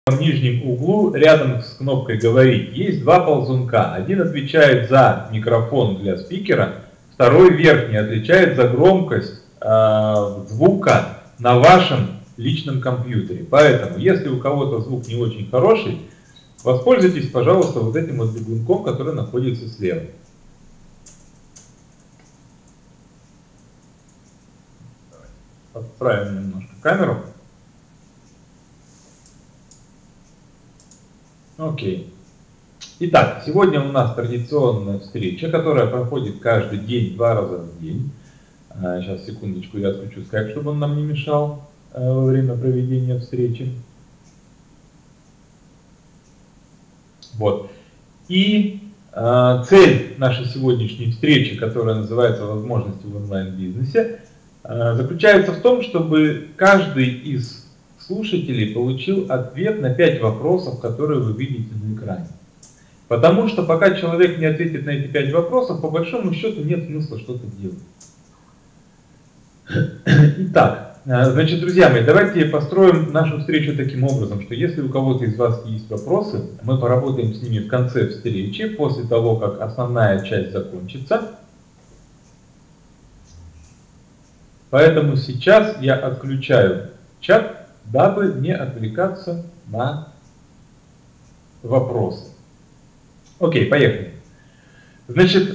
В нижнем углу, рядом с кнопкой «Говорить», есть два ползунка. Один отвечает за микрофон для спикера, второй верхний отвечает за громкость звука на вашем личном компьютере. Поэтому, если у кого-то звук не очень хороший, воспользуйтесь, пожалуйста, вот этим вот бегунком, который находится слева. Подправим немножко камеру. Окей. Итак, сегодня у нас традиционная встреча, которая проходит каждый день, 2 раза в день. Сейчас, секундочку, я отключу скайп, чтобы он нам не мешал во время проведения встречи. Вот. И цель нашей сегодняшней встречи, которая называется «Возможности в онлайн-бизнесе», заключается в том, чтобы каждый из слушателей получил ответ на 5 вопросов, которые вы видите на экране. Потому что пока человек не ответит на эти 5 вопросов, по большому счету нет смысла что-то делать. Итак, значит, друзья мои, давайте построим нашу встречу таким образом, что если у кого-то из вас есть вопросы, мы поработаем с ними в конце встречи, после того, как основная часть закончится. Поэтому сейчас я отключаю чат, дабы не отвлекаться на вопросы. Окей, поехали. Значит,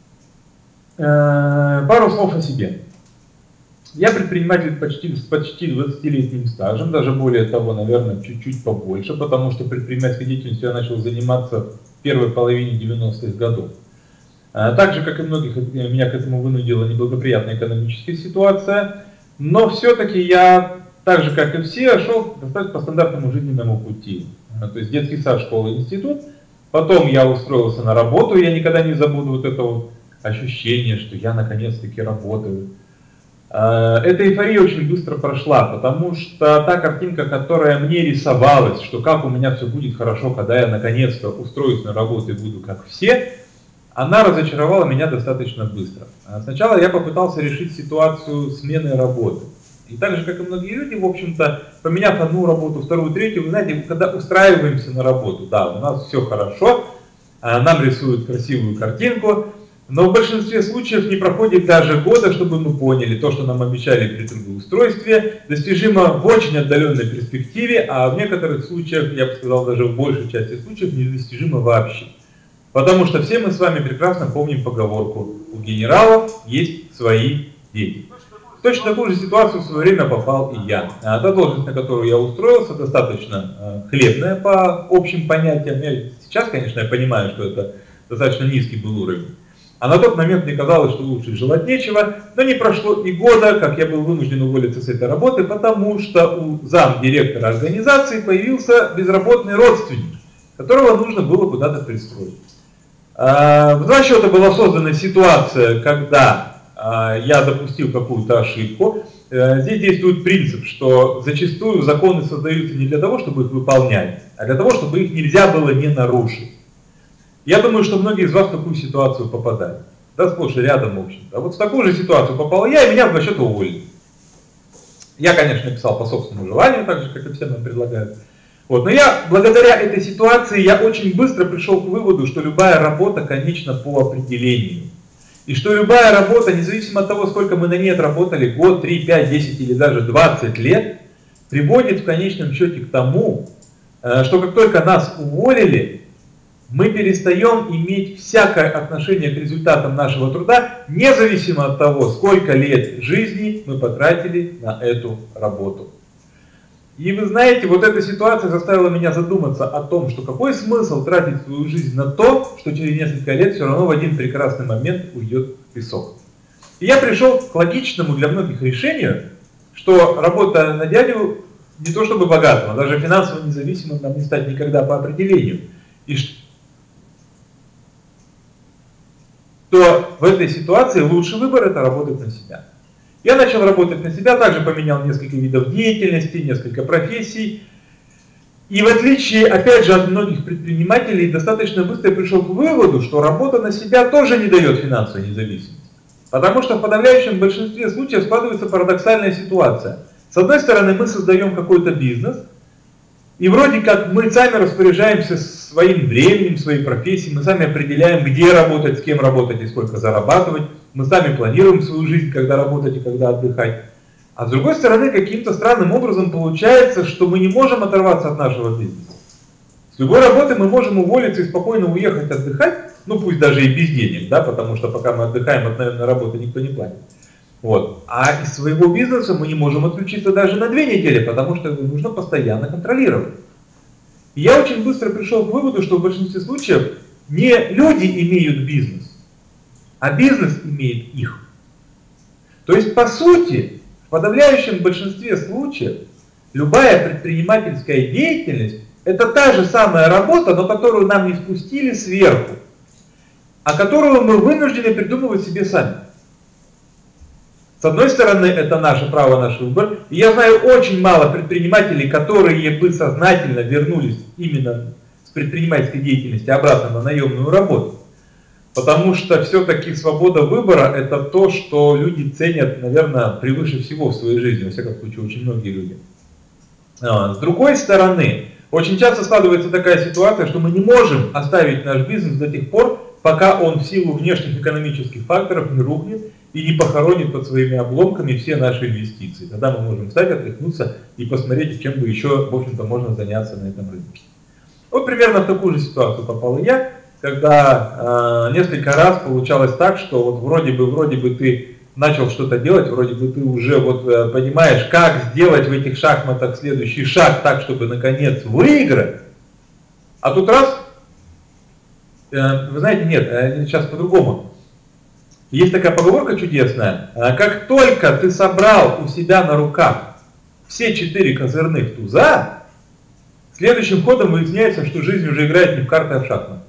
пару слов о себе. Я предприниматель с почти 20-летним стажем, даже более того, наверное, чуть-чуть побольше, потому что предпринимательской деятельностью я начал заниматься в первой половине 90-х годов. Так же, как и многих, меня к этому вынудила неблагоприятная экономическая ситуация, но все-таки я, так же, как и все, шел по стандартному жизненному пути. То есть детский сад, школа, институт. Потом я устроился на работу, я никогда не забуду вот это вот ощущение, что я наконец-таки работаю. Эта эйфория очень быстро прошла, потому что та картинка, которая мне рисовалась, что как у меня все будет хорошо, когда я наконец-то устроюсь на работу и буду как все, она разочаровала меня достаточно быстро. Сначала я попытался решить ситуацию смены работы. И так же, как и многие люди, в общем-то, поменяв одну работу, вторую, третью, вы знаете, когда устраиваемся на работу, да, у нас все хорошо, нам рисуют красивую картинку, но в большинстве случаев не проходит даже года, чтобы мы поняли, то, что нам обещали при трудоустройстве, достижимо в очень отдаленной перспективе, а в некоторых случаях, я бы сказал, даже в большей части случаев, недостижимо вообще. Потому что все мы с вами прекрасно помним поговорку: у генералов есть свои дети. В точно такую же ситуацию в свое время попал и я. Та должность, на которую я устроился, достаточно хлебная по общим понятиям. Сейчас, конечно, я понимаю, что это достаточно низкий был уровень. А на тот момент мне казалось, что лучше желать нечего, но не прошло и года, как я был вынужден уволиться с этой работы, потому что у замдиректора организации появился безработный родственник, которого нужно было куда-то пристроить. В два счета была создана ситуация, когда я допустил какую-то ошибку. Здесь действует принцип, что зачастую законы создаются не для того, чтобы их выполнять, а для того, чтобы их нельзя было не нарушить. Я думаю, что многие из вас в такую ситуацию попадают. Да, сплошь и рядом, в общем-то. А вот в такую же ситуацию попал я, и меня в два счета уволили. Я, конечно, писал по собственному желанию, так же, как и все нам предлагают. Вот. Но я, благодаря этой ситуации, я очень быстро пришел к выводу, что любая работа конечна по определению. И что любая работа, независимо от того, сколько мы на ней отработали, год, 3, 5, 10 или даже 20 лет, приводит в конечном счете к тому, что как только нас уволили, мы перестаем иметь всякое отношение к результатам нашего труда, независимо от того, сколько лет жизни мы потратили на эту работу. И вы знаете, вот эта ситуация заставила меня задуматься о том, что какой смысл тратить свою жизнь на то, что через несколько лет все равно в один прекрасный момент уйдет в песок. И я пришел к логичному для многих решению, что работа на дядю не то чтобы богатого, даже финансово независимым нам не стать никогда по определению. И что в этой ситуации лучший выбор – это работать на себя. Я начал работать на себя, также поменял несколько видов деятельности, несколько профессий. И в отличие, опять же, от многих предпринимателей, достаточно быстро пришел к выводу, что работа на себя тоже не дает финансовой независимости. Потому что в подавляющем большинстве случаев складывается парадоксальная ситуация. С одной стороны, мы создаем какой-то бизнес, И вроде как мы сами распоряжаемся своим временем, своей профессией, мы сами определяем, где работать, с кем работать и сколько зарабатывать, мы сами планируем свою жизнь, когда работать и когда отдыхать. А с другой стороны, каким-то странным образом получается, что мы не можем оторваться от нашего бизнеса. С любой работы мы можем уволиться и спокойно уехать отдыхать, ну пусть даже и без денег, да, потому что пока мы отдыхаем от, наверное, работы никто не платит. Вот. А из своего бизнеса мы не можем отключиться даже на 2 недели, потому что его нужно постоянно контролировать. И я очень быстро пришел к выводу, что в большинстве случаев не люди имеют бизнес, а бизнес имеет их. То есть, по сути, в подавляющем большинстве случаев любая предпринимательская деятельность – это та же самая работа, но которую нам не спустили сверху, а которую мы вынуждены придумывать себе сами. С одной стороны, это наше право, наш выбор. И я знаю очень мало предпринимателей, которые бы сознательно вернулись именно с предпринимательской деятельности обратно на наемную работу. Потому что все-таки свобода выбора – это то, что люди ценят, наверное, превыше всего в своей жизни, во всяком случае, очень многие люди. С другой стороны, очень часто складывается такая ситуация, что мы не можем оставить наш бизнес до тех пор, пока он в силу внешних экономических факторов не рухнет и не похоронит под своими обломками все наши инвестиции. Тогда мы можем встать, отряхнуться и посмотреть, чем бы еще, в общем-то, можно заняться на этом рынке. Вот примерно в такую же ситуацию попал и я, когда несколько раз получалось так, что вот вроде бы ты начал что-то делать, вроде бы ты уже вот понимаешь, как сделать в этих шахматах следующий шаг так, чтобы наконец выиграть, а тут раз, вы знаете, нет, сейчас по-другому. Есть такая поговорка чудесная, как только ты собрал у себя на руках все 4 козырных туза, следующим ходом выясняется, что жизнь уже играет не в карты, а в шахматы.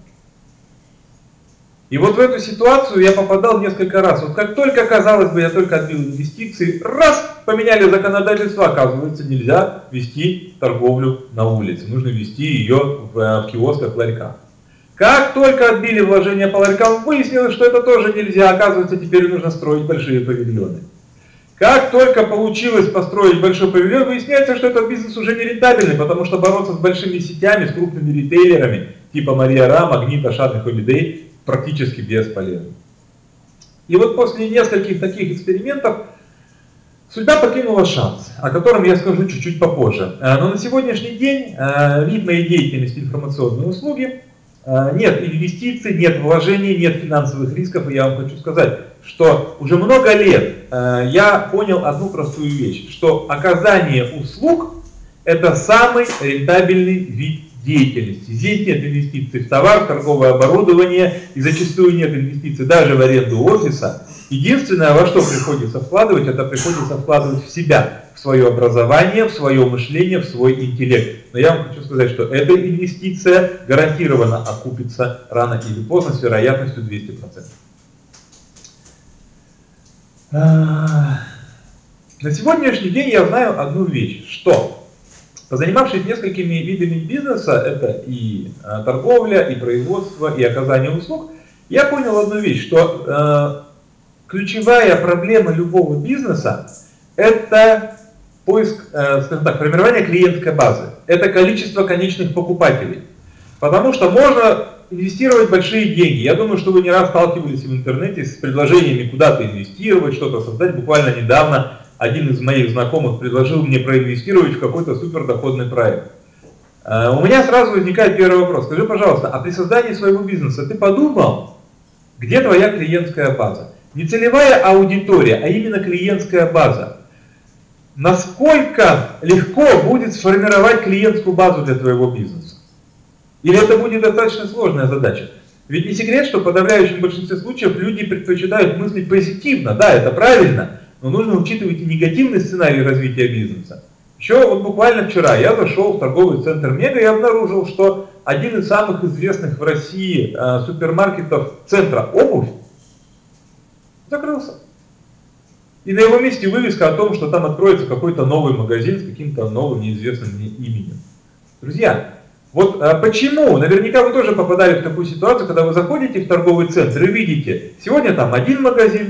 И вот в эту ситуацию я попадал несколько раз. Вот как только, казалось бы, я только отбил инвестиции, раз, поменяли законодательство, оказывается, нельзя вести торговлю на улице. Нужно вести ее в киосках, ларьках. Как только отбили вложения по ларькам, выяснилось, что это тоже нельзя. Оказывается, теперь нужно строить большие павильоны. Как только получилось построить большой павильон, выясняется, что этот бизнес уже не рентабельный, потому что бороться с большими сетями, с крупными ритейлерами, типа Мария Ра, Магнит, Ашан и Холидей, практически бесполезно. И вот после нескольких таких экспериментов судьба покинула шанс, о котором я скажу чуть-чуть попозже. Но на сегодняшний день вид моей деятельности информационные услуги, нет инвестиций, нет вложений, нет финансовых рисков. И я вам хочу сказать, что уже много лет я понял одну простую вещь, что оказание услуг – это самый рентабельный вид деятельности. Здесь нет инвестиций в товар, в торговое оборудование, и зачастую нет инвестиций даже в аренду офиса. Единственное, во что приходится вкладывать, это приходится вкладывать в себя, в свое образование, в свое мышление, в свой интеллект. Но я вам хочу сказать, что эта инвестиция гарантированно окупится рано или поздно с вероятностью 200%. На сегодняшний день я знаю одну вещь, что позанимавшись несколькими видами бизнеса, это и торговля, и производство, и оказание услуг, я понял одну вещь, что ключевая проблема любого бизнеса – это поиск, скажем так, формирование клиентской базы, это количество конечных покупателей. Потому что можно инвестировать большие деньги. Я думаю, что вы не раз сталкивались в интернете с предложениями куда-то инвестировать, что-то создать. Буквально недавно один из моих знакомых предложил мне проинвестировать в какой-то супердоходный проект. У меня сразу возникает первый вопрос. Скажи, пожалуйста, а при создании своего бизнеса ты подумал, где твоя клиентская база? Не целевая аудитория, а именно клиентская база. Насколько легко будет сформировать клиентскую базу для твоего бизнеса? Или это будет достаточно сложная задача? Ведь не секрет, что в подавляющем большинстве случаев люди предпочитают мыслить позитивно. Да, это правильно. Но нужно учитывать и негативный сценарий развития бизнеса. Еще вот буквально вчера я зашел в торговый центр Мега и обнаружил, что один из самых известных в России супермаркетов центра обувь закрылся. И на его месте вывеска о том, что там откроется какой-то новый магазин с каким-то новым неизвестным мне именем. Друзья, вот почему? Наверняка вы тоже попадали в такую ситуацию, когда вы заходите в торговый центр и видите, сегодня там один магазин,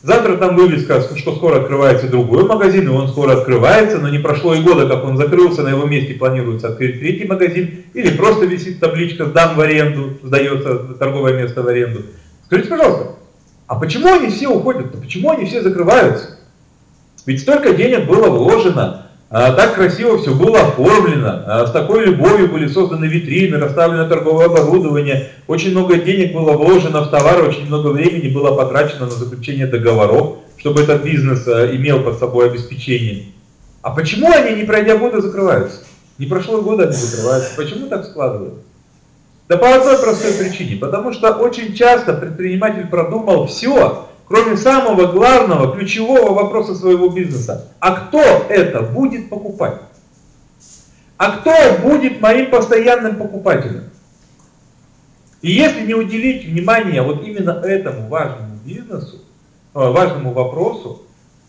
Завтра там вывеска, что скоро открывается другой магазин, и он скоро открывается, но не прошло и года, как он закрылся, на его месте планируется открыть третий магазин, или просто висит табличка «Сдам в аренду», сдается торговое место в аренду. Скажите, пожалуйста, а почему они все уходят? Почему они все закрываются? Ведь столько денег было вложено, так красиво все было оформлено, с такой любовью были созданы витрины, расставлено торговое оборудование, очень много денег было вложено в товар, очень много времени было потрачено на заключение договоров, чтобы этот бизнес имел под собой обеспечение. А почему они, не пройдя года, закрываются? Не прошло года, они закрываются. Почему так складывается? Да по одной простой причине, потому что очень часто предприниматель продумал все, кроме самого главного, ключевого вопроса своего бизнеса. А кто это будет покупать? А кто будет моим постоянным покупателем? И если не уделить внимание вот именно этому важному бизнесу, важному вопросу,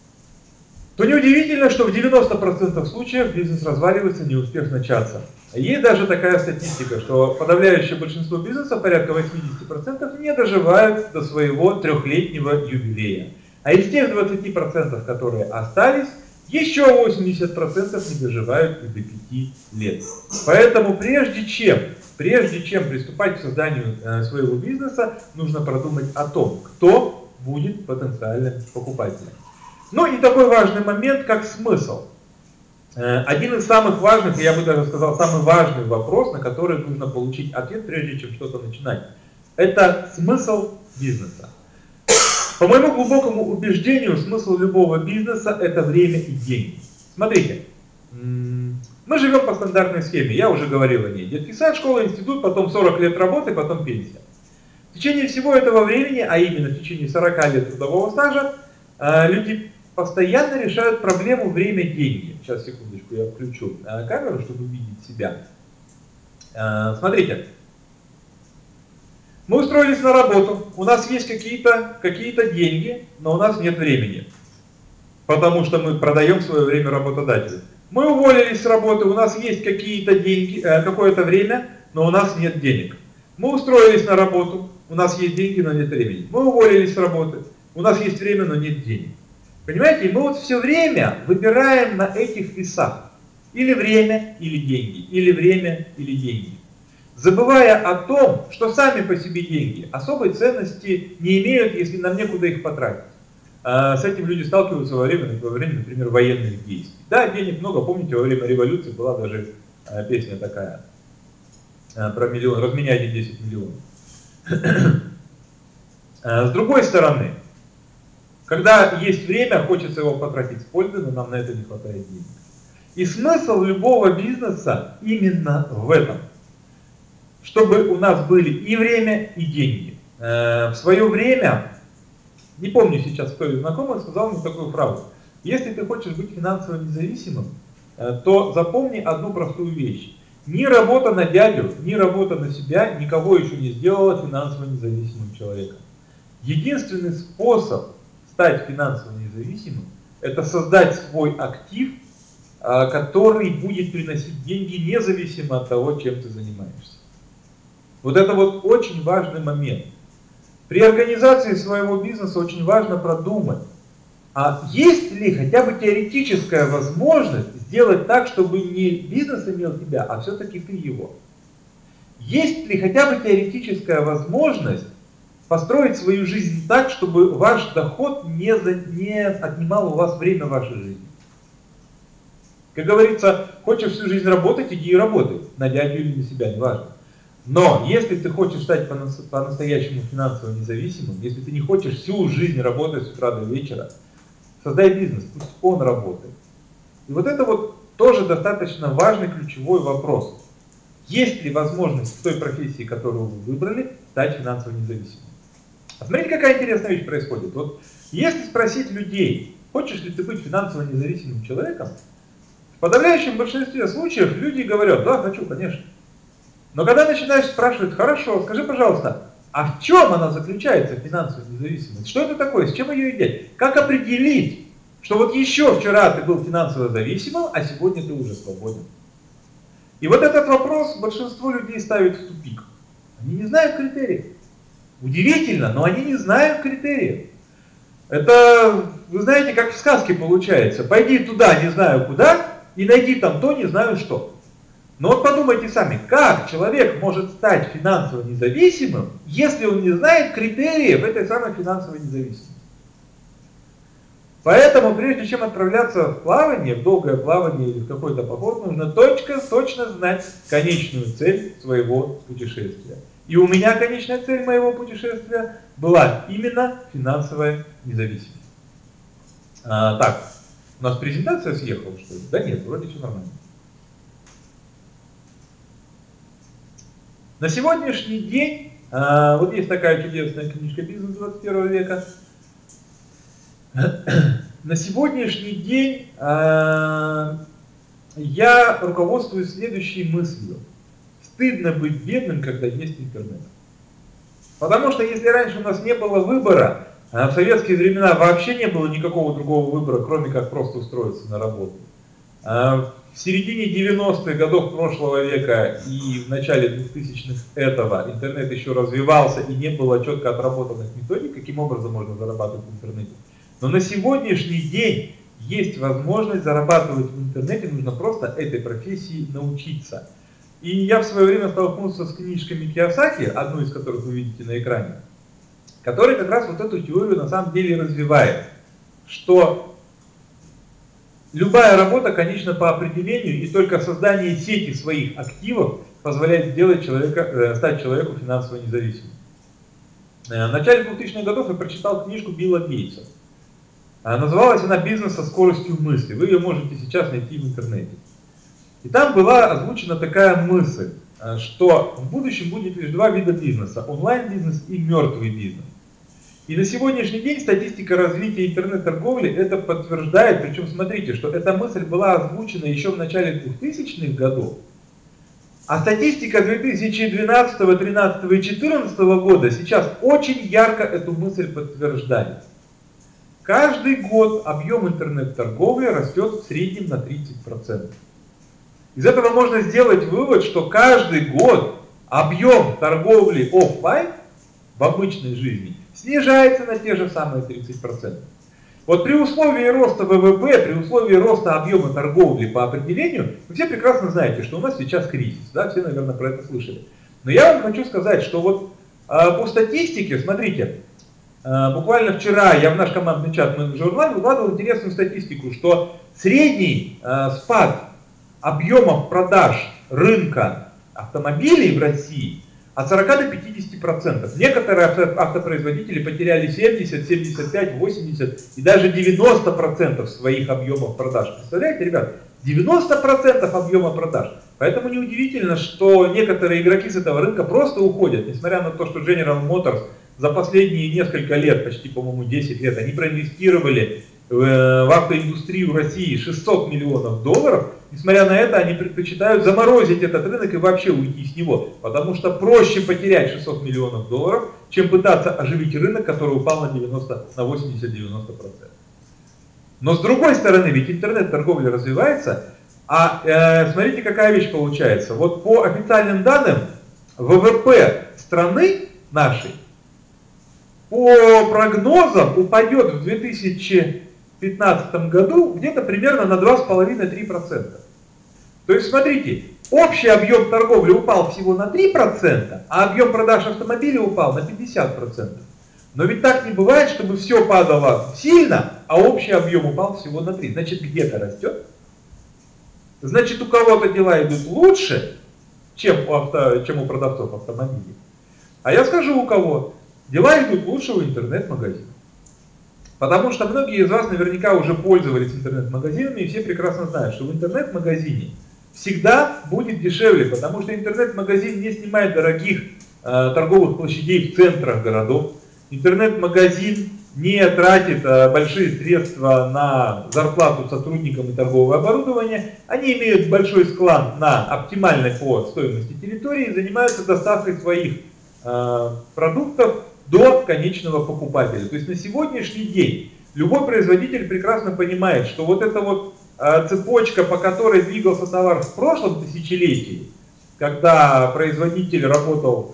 то неудивительно, что в 90% случаев бизнес разваливается, не успев начаться. Есть даже такая статистика, что подавляющее большинство бизнесов, порядка 80%, не доживают до своего трехлетнего юбилея. А из тех 20%, которые остались, еще 80% не доживают и до 5 лет. Поэтому прежде чем приступать к созданию своего бизнеса, нужно продумать о том, кто будет потенциальным покупателем. Ну и такой важный момент, как смысл. Один из самых важных, я бы даже сказал, самый важный вопрос, на который нужно получить ответ, прежде чем что-то начинать. Это смысл бизнеса. По моему глубокому убеждению, смысл любого бизнеса – это время и деньги. Смотрите, мы живем по стандартной схеме, я уже говорил о ней. Детский сад, школа, институт, потом 40 лет работы, потом пенсия. В течение всего этого времени, а именно в течение 40 лет трудового стажа, люди постоянно решают проблему время-деньги. Сейчас, секундочку, я включу камеру, чтобы увидеть себя. Смотрите. Мы устроились на работу, у нас есть какие-то деньги, но у нас нет времени. Потому что мы продаем свое время работодателю. Мы уволились с работы, у нас есть какие-то деньги, какое-то время, но у нас нет денег. Мы устроились на работу, у нас есть деньги, но нет времени. Мы уволились с работы, у нас есть время, но нет денег. Понимаете, мы вот все время выбираем на этих весах. Или время, или деньги. Или время, или деньги. Забывая о том, что сами по себе деньги особой ценности не имеют, если нам некуда их потратить. С этим люди сталкиваются во время, например, военных действий. Да, денег много, помните, во время революции была даже песня такая про миллион, разменяйте 10 миллионов. С другой стороны, когда есть время, хочется его потратить с пользой, но нам на это не хватает денег. И смысл любого бизнеса именно в этом. Чтобы у нас были и время, и деньги. В свое время, не помню сейчас, кто из знакомых сказал мне такую фразу. Если ты хочешь быть финансово независимым, то запомни одну простую вещь. Ни работа на дядю, ни работа на себя никого еще не сделала финансово независимым человеком. Единственный способ стать финансово независимым – это создать свой актив, который будет приносить деньги независимо от того, чем ты занимаешься. Вот это вот очень важный момент. При организации своего бизнеса очень важно продумать, а есть ли хотя бы теоретическая возможность сделать так, чтобы не бизнес имел тебя, а все-таки ты его. Есть ли хотя бы теоретическая возможность построить свою жизнь так, чтобы ваш доход не отнимал у вас время вашей жизни. Как говорится, хочешь всю жизнь работать, иди и работай, на дядю или на себя, неважно. Но если ты хочешь стать по-настоящему финансово независимым, если ты не хочешь всю жизнь работать с утра до вечера, создай бизнес, пусть он работает. И вот это вот тоже достаточно важный ключевой вопрос. Есть ли возможность в той профессии, которую вы выбрали, стать финансово независимым? А смотрите, какая интересная вещь происходит. Вот если спросить людей, хочешь ли ты быть финансово независимым человеком, в подавляющем большинстве случаев люди говорят, да, хочу, конечно. Но когда начинаешь спрашивать, хорошо, скажи, пожалуйста, а в чем она заключается, финансовая независимость? Что это такое, с чем ее едят? Как определить, что вот еще вчера ты был финансово зависимым, а сегодня ты уже свободен? И вот этот вопрос большинство людей ставит в тупик. Они не знают критериев. Удивительно, но они не знают критериев. Это, вы знаете, как в сказке получается. Пойди туда, не знаю куда, и найди там то, не знаю что. Но вот подумайте сами, как человек может стать финансово независимым, если он не знает критериев этой самой финансовой независимости. Поэтому, прежде чем отправляться в плавание, в долгое плавание или в какой-то поход, нужно точно знать конечную цель своего путешествия. И у меня конечная цель моего путешествия была именно финансовая независимость. Так, у нас презентация съехала, что ли? Да нет, вроде все нормально. На сегодняшний день, вот есть такая чудесная книжка «Бизнес 21 века». На сегодняшний день я руководствуюсь следующей мыслью. Стыдно быть бедным, когда есть интернет. Потому что если раньше у нас не было выбора, в советские времена вообще не было никакого другого выбора, кроме как просто устроиться на работу. В середине 90-х годов прошлого века и в начале 2000-х этого интернет еще развивался и не было четко отработанных методик, каким образом можно зарабатывать в интернете. Но на сегодняшний день есть возможность зарабатывать в интернете, нужно просто этой профессии научиться. И я в свое время столкнулся с книжками Кийосаки, одну из которых вы видите на экране, который как раз вот эту теорию на самом деле развивает, что любая работа, конечно, по определению, и только создание сети своих активов позволяет стать человеку финансово независимым. В начале 2000-х годов я прочитал книжку Билла Гейтса. Называлась она «Бизнес со скоростью мысли». Вы ее можете сейчас найти в интернете. И там была озвучена такая мысль, что в будущем будет лишь два вида бизнеса – онлайн-бизнес и мертвый бизнес. И на сегодняшний день статистика развития интернет-торговли это подтверждает. Причем смотрите, что эта мысль была озвучена еще в начале 2000-х годов. А статистика 2012, 2013 и 2014 года сейчас очень ярко эту мысль подтверждает. Каждый год объем интернет-торговли растет в среднем на 30%. Из этого можно сделать вывод, что каждый год объем торговли офлайн в обычной жизни снижается на те же самые 30%. Вот при условии роста ВВП, при условии роста объема торговли по определению, вы все прекрасно знаете, что у нас сейчас кризис, да, все, наверное, про это слышали. Но я вам хочу сказать, что вот по статистике, смотрите, буквально вчера я в наш командный чат менеджер онлайн выкладывал интересную статистику, что средний спад объемов продаж рынка автомобилей в России от 40 до 50%. Некоторые автопроизводители потеряли 70, 75, 80 и даже 90% своих объемов продаж. Представляете, ребят, 90% объема продаж. Поэтому неудивительно, что некоторые игроки с этого рынка просто уходят, несмотря на то, что General Motors за последние несколько лет, почти, по-моему, 10 лет, они проинвестировали в автоиндустрию России 600 миллионов долларов. Несмотря на это, они предпочитают заморозить этот рынок и вообще уйти с него. Потому что проще потерять 600 миллионов долларов, чем пытаться оживить рынок, который упал на 80-90%. Но с другой стороны, ведь интернет-торговля развивается, а смотрите, какая вещь получается. Вот по официальным данным, ВВП страны нашей по прогнозам упадет в 2015 году где-то примерно на 2,5-3%. То есть, смотрите, общий объем торговли упал всего на 3%, а объем продаж автомобилей упал на 50%. Но ведь так не бывает, чтобы все падало сильно, а общий объем упал всего на 3%. Значит, где-то растет. Значит, у кого-то дела идут лучше, чем у продавцов автомобилей. А я скажу, у кого. Дела идут лучше у интернет-магазинов. Потому что многие из вас наверняка уже пользовались интернет-магазинами, и все прекрасно знают, что в интернет-магазине всегда будет дешевле, потому что интернет-магазин не снимает дорогих торговых площадей в центрах городов. Интернет-магазин не тратит большие средства на зарплату сотрудникам и торговое оборудование. Они имеют большой склад на оптимальной по стоимости территории и занимаются доставкой своих продуктов до конечного покупателя. То есть на сегодняшний день любой производитель прекрасно понимает, что вот эта вот цепочка, по которой двигался товар в прошлом тысячелетии, когда производитель работал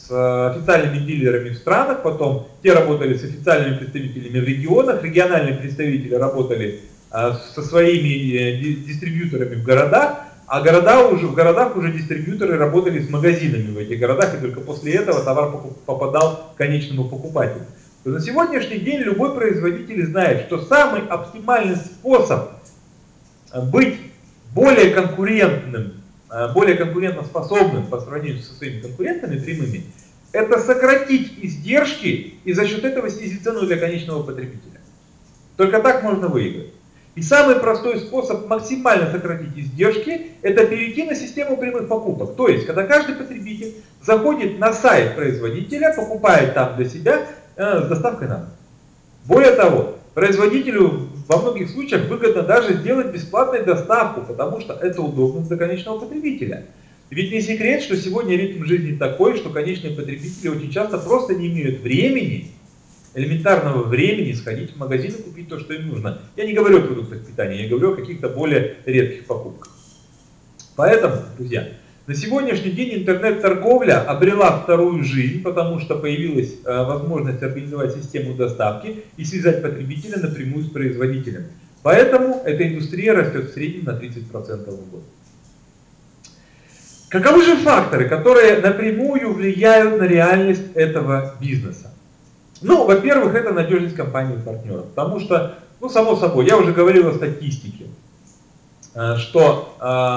с официальными дилерами в странах, потом те работали с официальными представителями в регионах, региональные представители работали со своими дистрибьюторами в городах, а в городах уже дистрибьюторы работали с магазинами в этих городах, и только после этого товар попадал к конечному покупателю. То на сегодняшний день любой производитель знает, что самый оптимальный способ быть более конкурентным, более конкурентоспособным по сравнению со своими конкурентами прямыми, это сократить издержки и за счет этого снизить цену для конечного потребителя. Только так можно выиграть. И самый простой способ максимально сократить издержки – это перейти на систему прямых покупок. То есть, когда каждый потребитель заходит на сайт производителя, покупает там для себя с доставкой на дом. Более того, производителю во многих случаях выгодно даже сделать бесплатную доставку, потому что это удобно для конечного потребителя. Ведь не секрет, что сегодня ритм жизни такой, что конечные потребители очень часто просто не имеют времени, элементарного времени сходить в магазин и купить то, что им нужно. Я не говорю о продуктах питания, я говорю о каких-то более редких покупках. Поэтому, друзья, на сегодняшний день интернет-торговля обрела вторую жизнь, потому что появилась возможность организовать систему доставки и связать потребителя напрямую с производителем. Поэтому эта индустрия растет в среднем на 30% в год. Каковы же факторы, которые напрямую влияют на реальность этого бизнеса? Ну, во-первых, это надежность компании и партнеров, потому что, ну, само собой, я уже говорил о статистике, что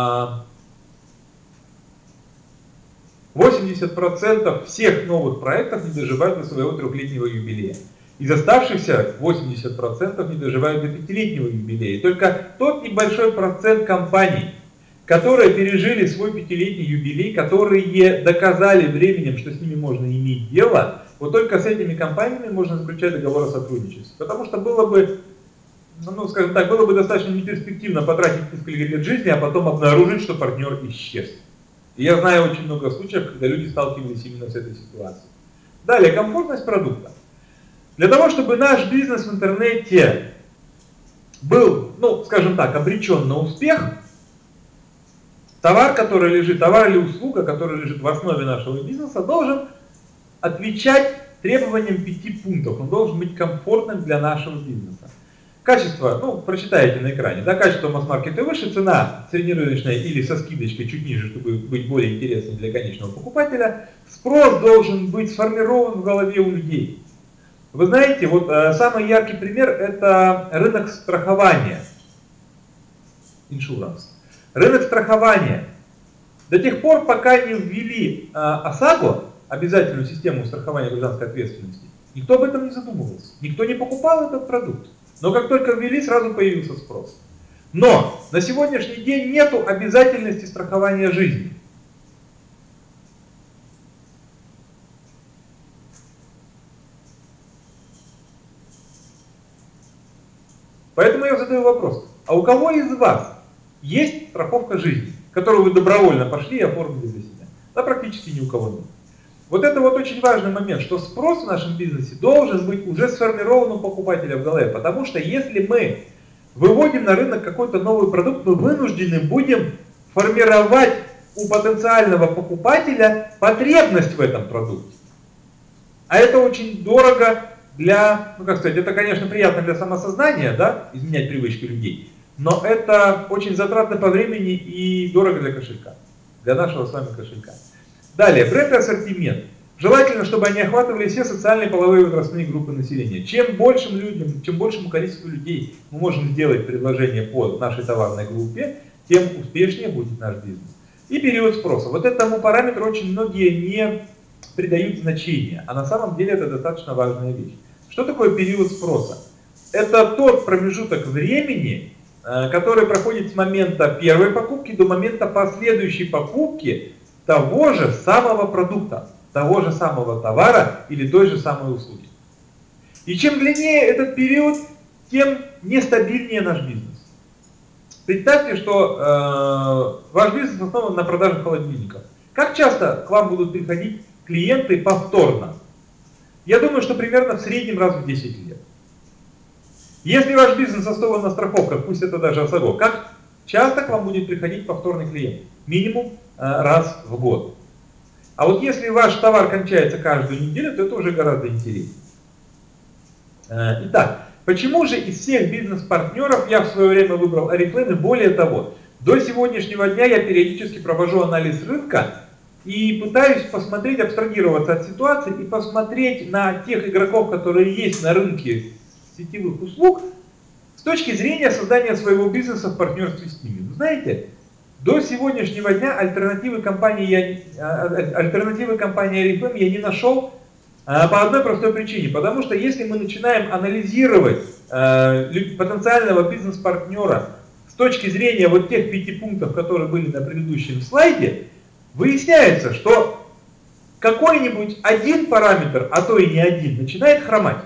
80% всех новых проектов не доживают до своего 3-летнего юбилея. Из оставшихся 80% не доживают до 5-летнего юбилея. И только тот небольшой процент компаний, которые пережили свой 5-летний юбилей, которые доказали временем, что с ними можно иметь дело, вот только с этими компаниями можно заключать договор о сотрудничестве. Потому что было бы, ну, скажем так, было бы достаточно неперспективно потратить несколько лет жизни, а потом обнаружить, что партнер исчез. И я знаю очень много случаев, когда люди сталкивались именно с этой ситуацией. Далее, комфортность продукта. Для того, чтобы наш бизнес в интернете был, ну, скажем так, обречен на успех, товар или услуга, которая лежит в основе нашего бизнеса, должен отвечать требованиям 5 пунктов. Он должен быть комфортным для нашего бизнеса. Качество, ну, прочитайте на экране, да, качество масс-маркета выше, цена среднерыночная или со скидочкой чуть ниже, чтобы быть более интересным для конечного покупателя. Спрос должен быть сформирован в голове у людей. Вы знаете, вот самый яркий пример – это рынок страхования. Insurance. Рынок страхования. До тех пор, пока не ввели ОСАГО, обязательную систему страхования гражданской ответственности, никто об этом не задумывался. Никто не покупал этот продукт. Но как только ввели, сразу появился спрос. Но на сегодняшний день нет обязательности страхования жизни. Поэтому я задаю вопрос. А у кого из вас есть страховка жизни, которую вы добровольно пошли и оформили для себя? Да практически ни у кого нет. Вот это вот очень важный момент, что спрос в нашем бизнесе должен быть уже сформирован у покупателя в голове. Потому что если мы выводим на рынок какой-то новый продукт, мы вынуждены будем формировать у потенциального покупателя потребность в этом продукте. А это очень дорого для, ну как сказать, это, конечно, приятно для самосознания, да, изменять привычки людей, но это очень затратно по времени и дорого для кошелька, для нашего с вами кошелька. Далее, бренд и ассортимент. Желательно, чтобы они охватывали все социальные, половые и возрастные группы населения. Чем большим людям, чем большему количеству людей мы можем сделать предложение по нашей товарной группе, тем успешнее будет наш бизнес. И период спроса. Вот этому параметру очень многие не придают значения, а на самом деле это достаточно важная вещь. Что такое период спроса? Это тот промежуток времени, который проходит с момента первой покупки до момента последующей покупки того же самого продукта, того же самого товара или той же самой услуги. И чем длиннее этот период, тем нестабильнее наш бизнес. Представьте, что ваш бизнес основан на продаже холодильников. Как часто к вам будут приходить клиенты повторно? Я думаю, что примерно в среднем раз в 10 лет. Если ваш бизнес основан на страховках, пусть это даже ОСАГО, как часто к вам будет приходить повторный клиент? Минимум раз в год. А вот если ваш товар кончается каждую неделю, то это уже гораздо интереснее. Итак, почему же из всех бизнес-партнеров я в свое время выбрал Oriflame, и более того, до сегодняшнего дня я периодически провожу анализ рынка и пытаюсь посмотреть, абстрагироваться от ситуации и посмотреть на тех игроков, которые есть на рынке сетевых услуг, с точки зрения создания своего бизнеса в партнерстве с ними. Вы знаете, до сегодняшнего дня альтернативы компании Oriflame я не нашел по одной простой причине. Потому что если мы начинаем анализировать потенциального бизнес-партнера с точки зрения вот тех 5 пунктов, которые были на предыдущем слайде, выясняется, что какой-нибудь один параметр, а то и не один, начинает хромать.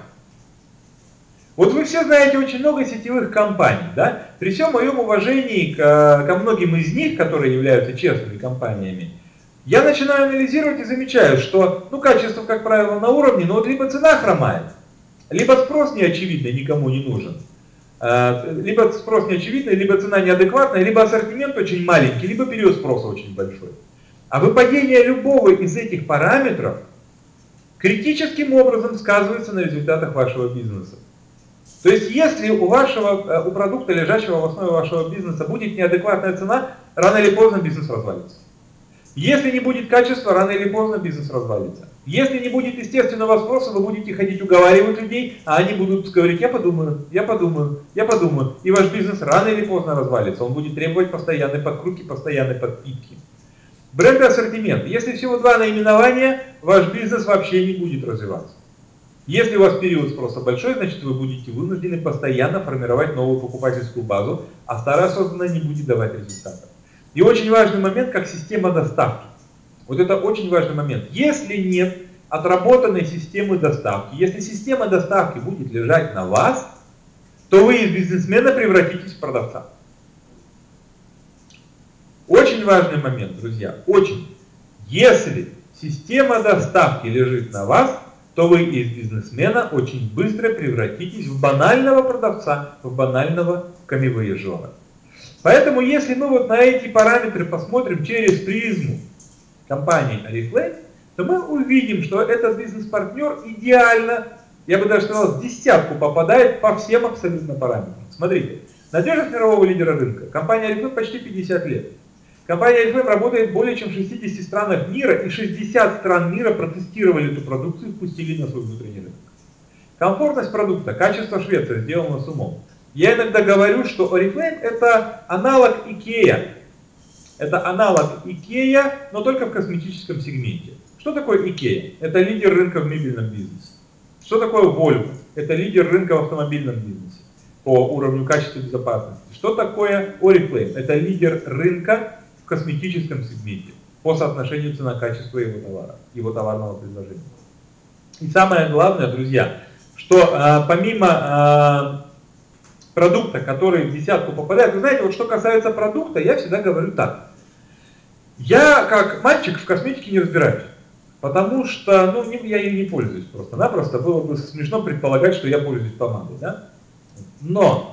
Вот вы все знаете очень много сетевых компаний, да? При всем моем уважении ко многим из них, которые являются честными компаниями, я начинаю анализировать и замечаю, что качество, как правило, на уровне, но вот либо цена хромает, либо спрос неочевидный, никому не нужен, либо спрос неочевидный, либо цена неадекватная, либо ассортимент очень маленький, либо период спроса очень большой. А выпадение любого из этих параметров критическим образом сказывается на результатах вашего бизнеса. То есть, если у продукта, лежащего в основе вашего бизнеса, будет неадекватная цена, рано или поздно бизнес развалится. Если не будет качества, рано или поздно бизнес развалится. Если не будет естественного спроса, вы будете ходить уговаривать людей, а они будут говорить: я подумаю, я подумаю, я подумаю. И ваш бизнес рано или поздно развалится. Он будет требовать постоянной подкрутки, постоянной подпитки. Бренд и ассортимент. Если всего 2 наименования, ваш бизнес вообще не будет развиваться. Если у вас период спроса большой, значит вы будете вынуждены постоянно формировать новую покупательскую базу, а старая созданная не будет давать результатов. И очень важный момент, как система доставки. Вот это очень важный момент. Если нет отработанной системы доставки, если система доставки будет лежать на вас, то вы из бизнесмена превратитесь в продавца. Очень важный момент, друзья, очень. Если система доставки лежит на вас, то вы из бизнесмена очень быстро превратитесь в банального продавца, в банального камевояжера. Поэтому, если мы вот на эти параметры посмотрим через призму компании Oriflame, то мы увидим, что этот бизнес-партнер идеально, я бы даже сказал, в десятку попадает по всем абсолютно параметрам. Смотрите, надежность мирового лидера рынка. Компания Oriflame почти 50 лет. Компания Oriflame работает в более чем 60 странах мира, и 60 стран мира протестировали эту продукцию и впустили на свой внутренний рынок. Комфортность продукта, качество Швеции сделано с умом. Я иногда говорю, что Oriflame это аналог IKEA. Это аналог IKEA, но только в косметическом сегменте. Что такое IKEA? Это лидер рынка в мебельном бизнесе. Что такое Volvo? Это лидер рынка в автомобильном бизнесе по уровню качества и безопасности. Что такое Oriflame? Это лидер рынка в косметическом сегменте по соотношению цена-качество его товара, его товарного предложения. И самое главное, друзья, что помимо продукта, который в десятку попадает, вы знаете, вот что касается продукта, я всегда говорю так. Я как мальчик в косметике не разбираюсь, потому что я ей не пользуюсь просто-напросто. Было бы смешно предполагать, что я пользуюсь помадой, да? Но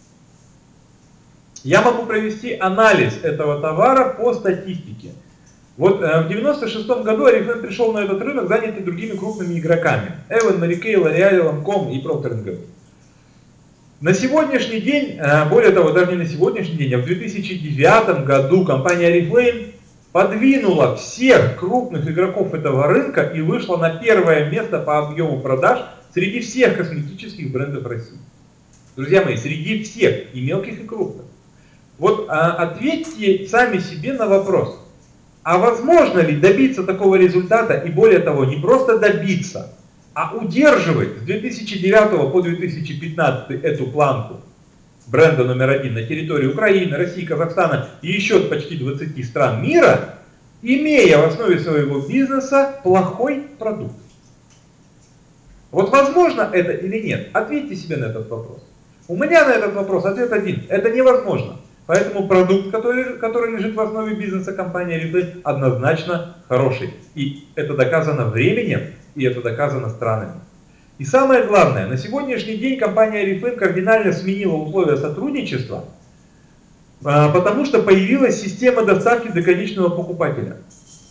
я могу провести анализ этого товара по статистике. Вот в 96 году Oriflame пришел на этот рынок, занятый другими крупными игроками. Avon, Mary Kay, L'Oreal, Lancome и Procter & Gamble. На сегодняшний день, более того, даже не на сегодняшний день, а в 2009 году компания Oriflame подвинула всех крупных игроков этого рынка и вышла на первое место по объему продаж среди всех косметических брендов России. Друзья мои, среди всех, и мелких, и крупных. Вот ответьте сами себе на вопрос, а возможно ли добиться такого результата и более того, не просто добиться, а удерживать с 2009 по 2015 эту планку бренда номер 1 на территории Украины, России, Казахстана и еще почти 20 стран мира, имея в основе своего бизнеса плохой продукт? Вот возможно это или нет? Ответьте себе на этот вопрос. У меня на этот вопрос ответ один. Это невозможно. Поэтому продукт, который лежит в основе бизнеса компании Oriflame, однозначно хороший. И это доказано временем, и это доказано странами. И самое главное, на сегодняшний день компания Oriflame кардинально сменила условия сотрудничества, потому что появилась система доставки до конечного покупателя.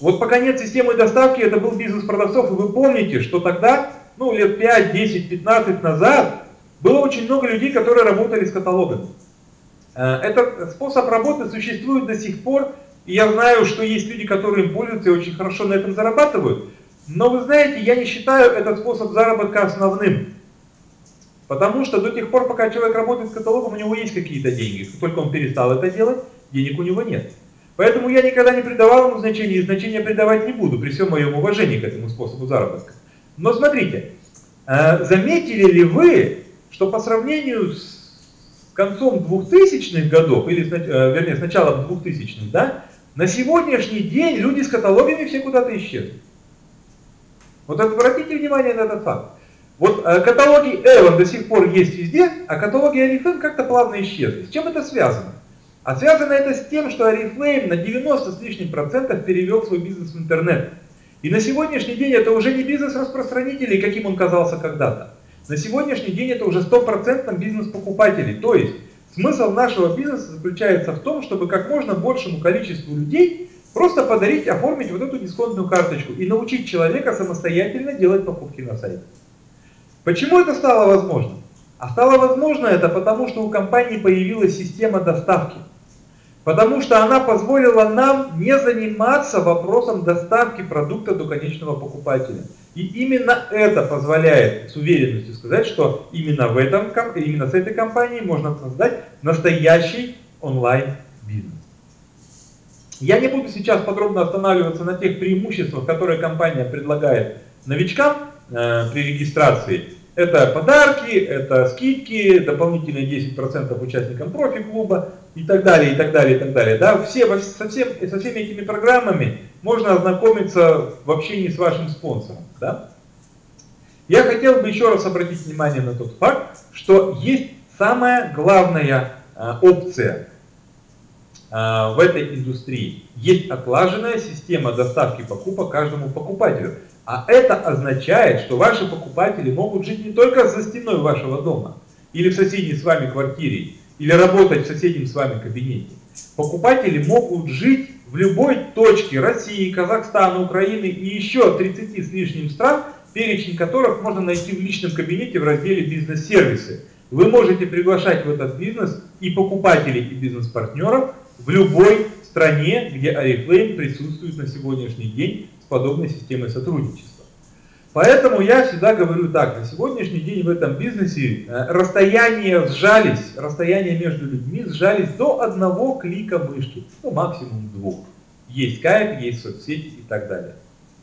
Вот пока нет системы доставки, это был бизнес продавцов, и вы помните, что тогда, ну, лет 5, 10, 15 назад, было очень много людей, которые работали с каталогами. Этот способ работы существует до сих пор, и я знаю, что есть люди, которые им пользуются и очень хорошо на этом зарабатывают. Но вы знаете, я не считаю этот способ заработка основным. Потому что до тех пор, пока человек работает с каталогом, у него есть какие-то деньги. Как только он перестал это делать, денег у него нет. Поэтому я никогда не придавал ему значения, и значения придавать не буду, при всем моем уважении к этому способу заработка. Но смотрите, заметили ли вы, что по сравнению с концом 2000-х годов, или вернее с началом 2000-х, да, на сегодняшний день люди с каталогами все куда-то исчезли. Вот обратите внимание на этот факт. Вот каталоги Avon до сих пор есть везде, а каталоги Oriflame как-то плавно исчезли. С чем это связано? А связано это с тем, что Oriflame на 90 с лишним процентов перевел свой бизнес в интернет. И на сегодняшний день это уже не бизнес распространителей, каким он казался когда-то. На сегодняшний день это уже 100% бизнес покупателей. То есть смысл нашего бизнеса заключается в том, чтобы как можно большему количеству людей просто подарить, оформить вот эту дисконтную карточку и научить человека самостоятельно делать покупки на сайте. Почему это стало возможным? А стало возможно это потому, что у компании появилась система доставки. Потому что она позволила нам не заниматься вопросом доставки продукта до конечного покупателя. И именно это позволяет с уверенностью сказать, что именно с этой компанией можно создать настоящий онлайн-бизнес. Я не буду сейчас подробно останавливаться на тех преимуществах, которые компания предлагает новичкам при регистрации. Это подарки, это скидки, дополнительные 10% участникам профи-клуба и так далее, и так далее, и так далее. Да? Со всеми этими программами можно ознакомиться в общении с вашим спонсором. Да? Я хотел бы еще раз обратить внимание на тот факт, что есть самая главная опция в этой индустрии. Есть отлаженная система доставки покупок каждому покупателю. А это означает, что ваши покупатели могут жить не только за стеной вашего дома, или в соседней с вами квартире, или работать в соседнем с вами кабинете. Покупатели могут жить в любой точке России, Казахстана, Украины и еще 30 с лишним стран, перечень которых можно найти в личном кабинете в разделе «Бизнес-сервисы». Вы можете приглашать в этот бизнес и покупателей, и бизнес-партнеров в любой стране, где Oriflame присутствует на сегодняшний день с подобной системой сотрудничества. Поэтому я всегда говорю так, на сегодняшний день в этом бизнесе расстояния между людьми сжались до одного клика мышки, ну максимум 2. Есть Skype, есть соцсети и так далее.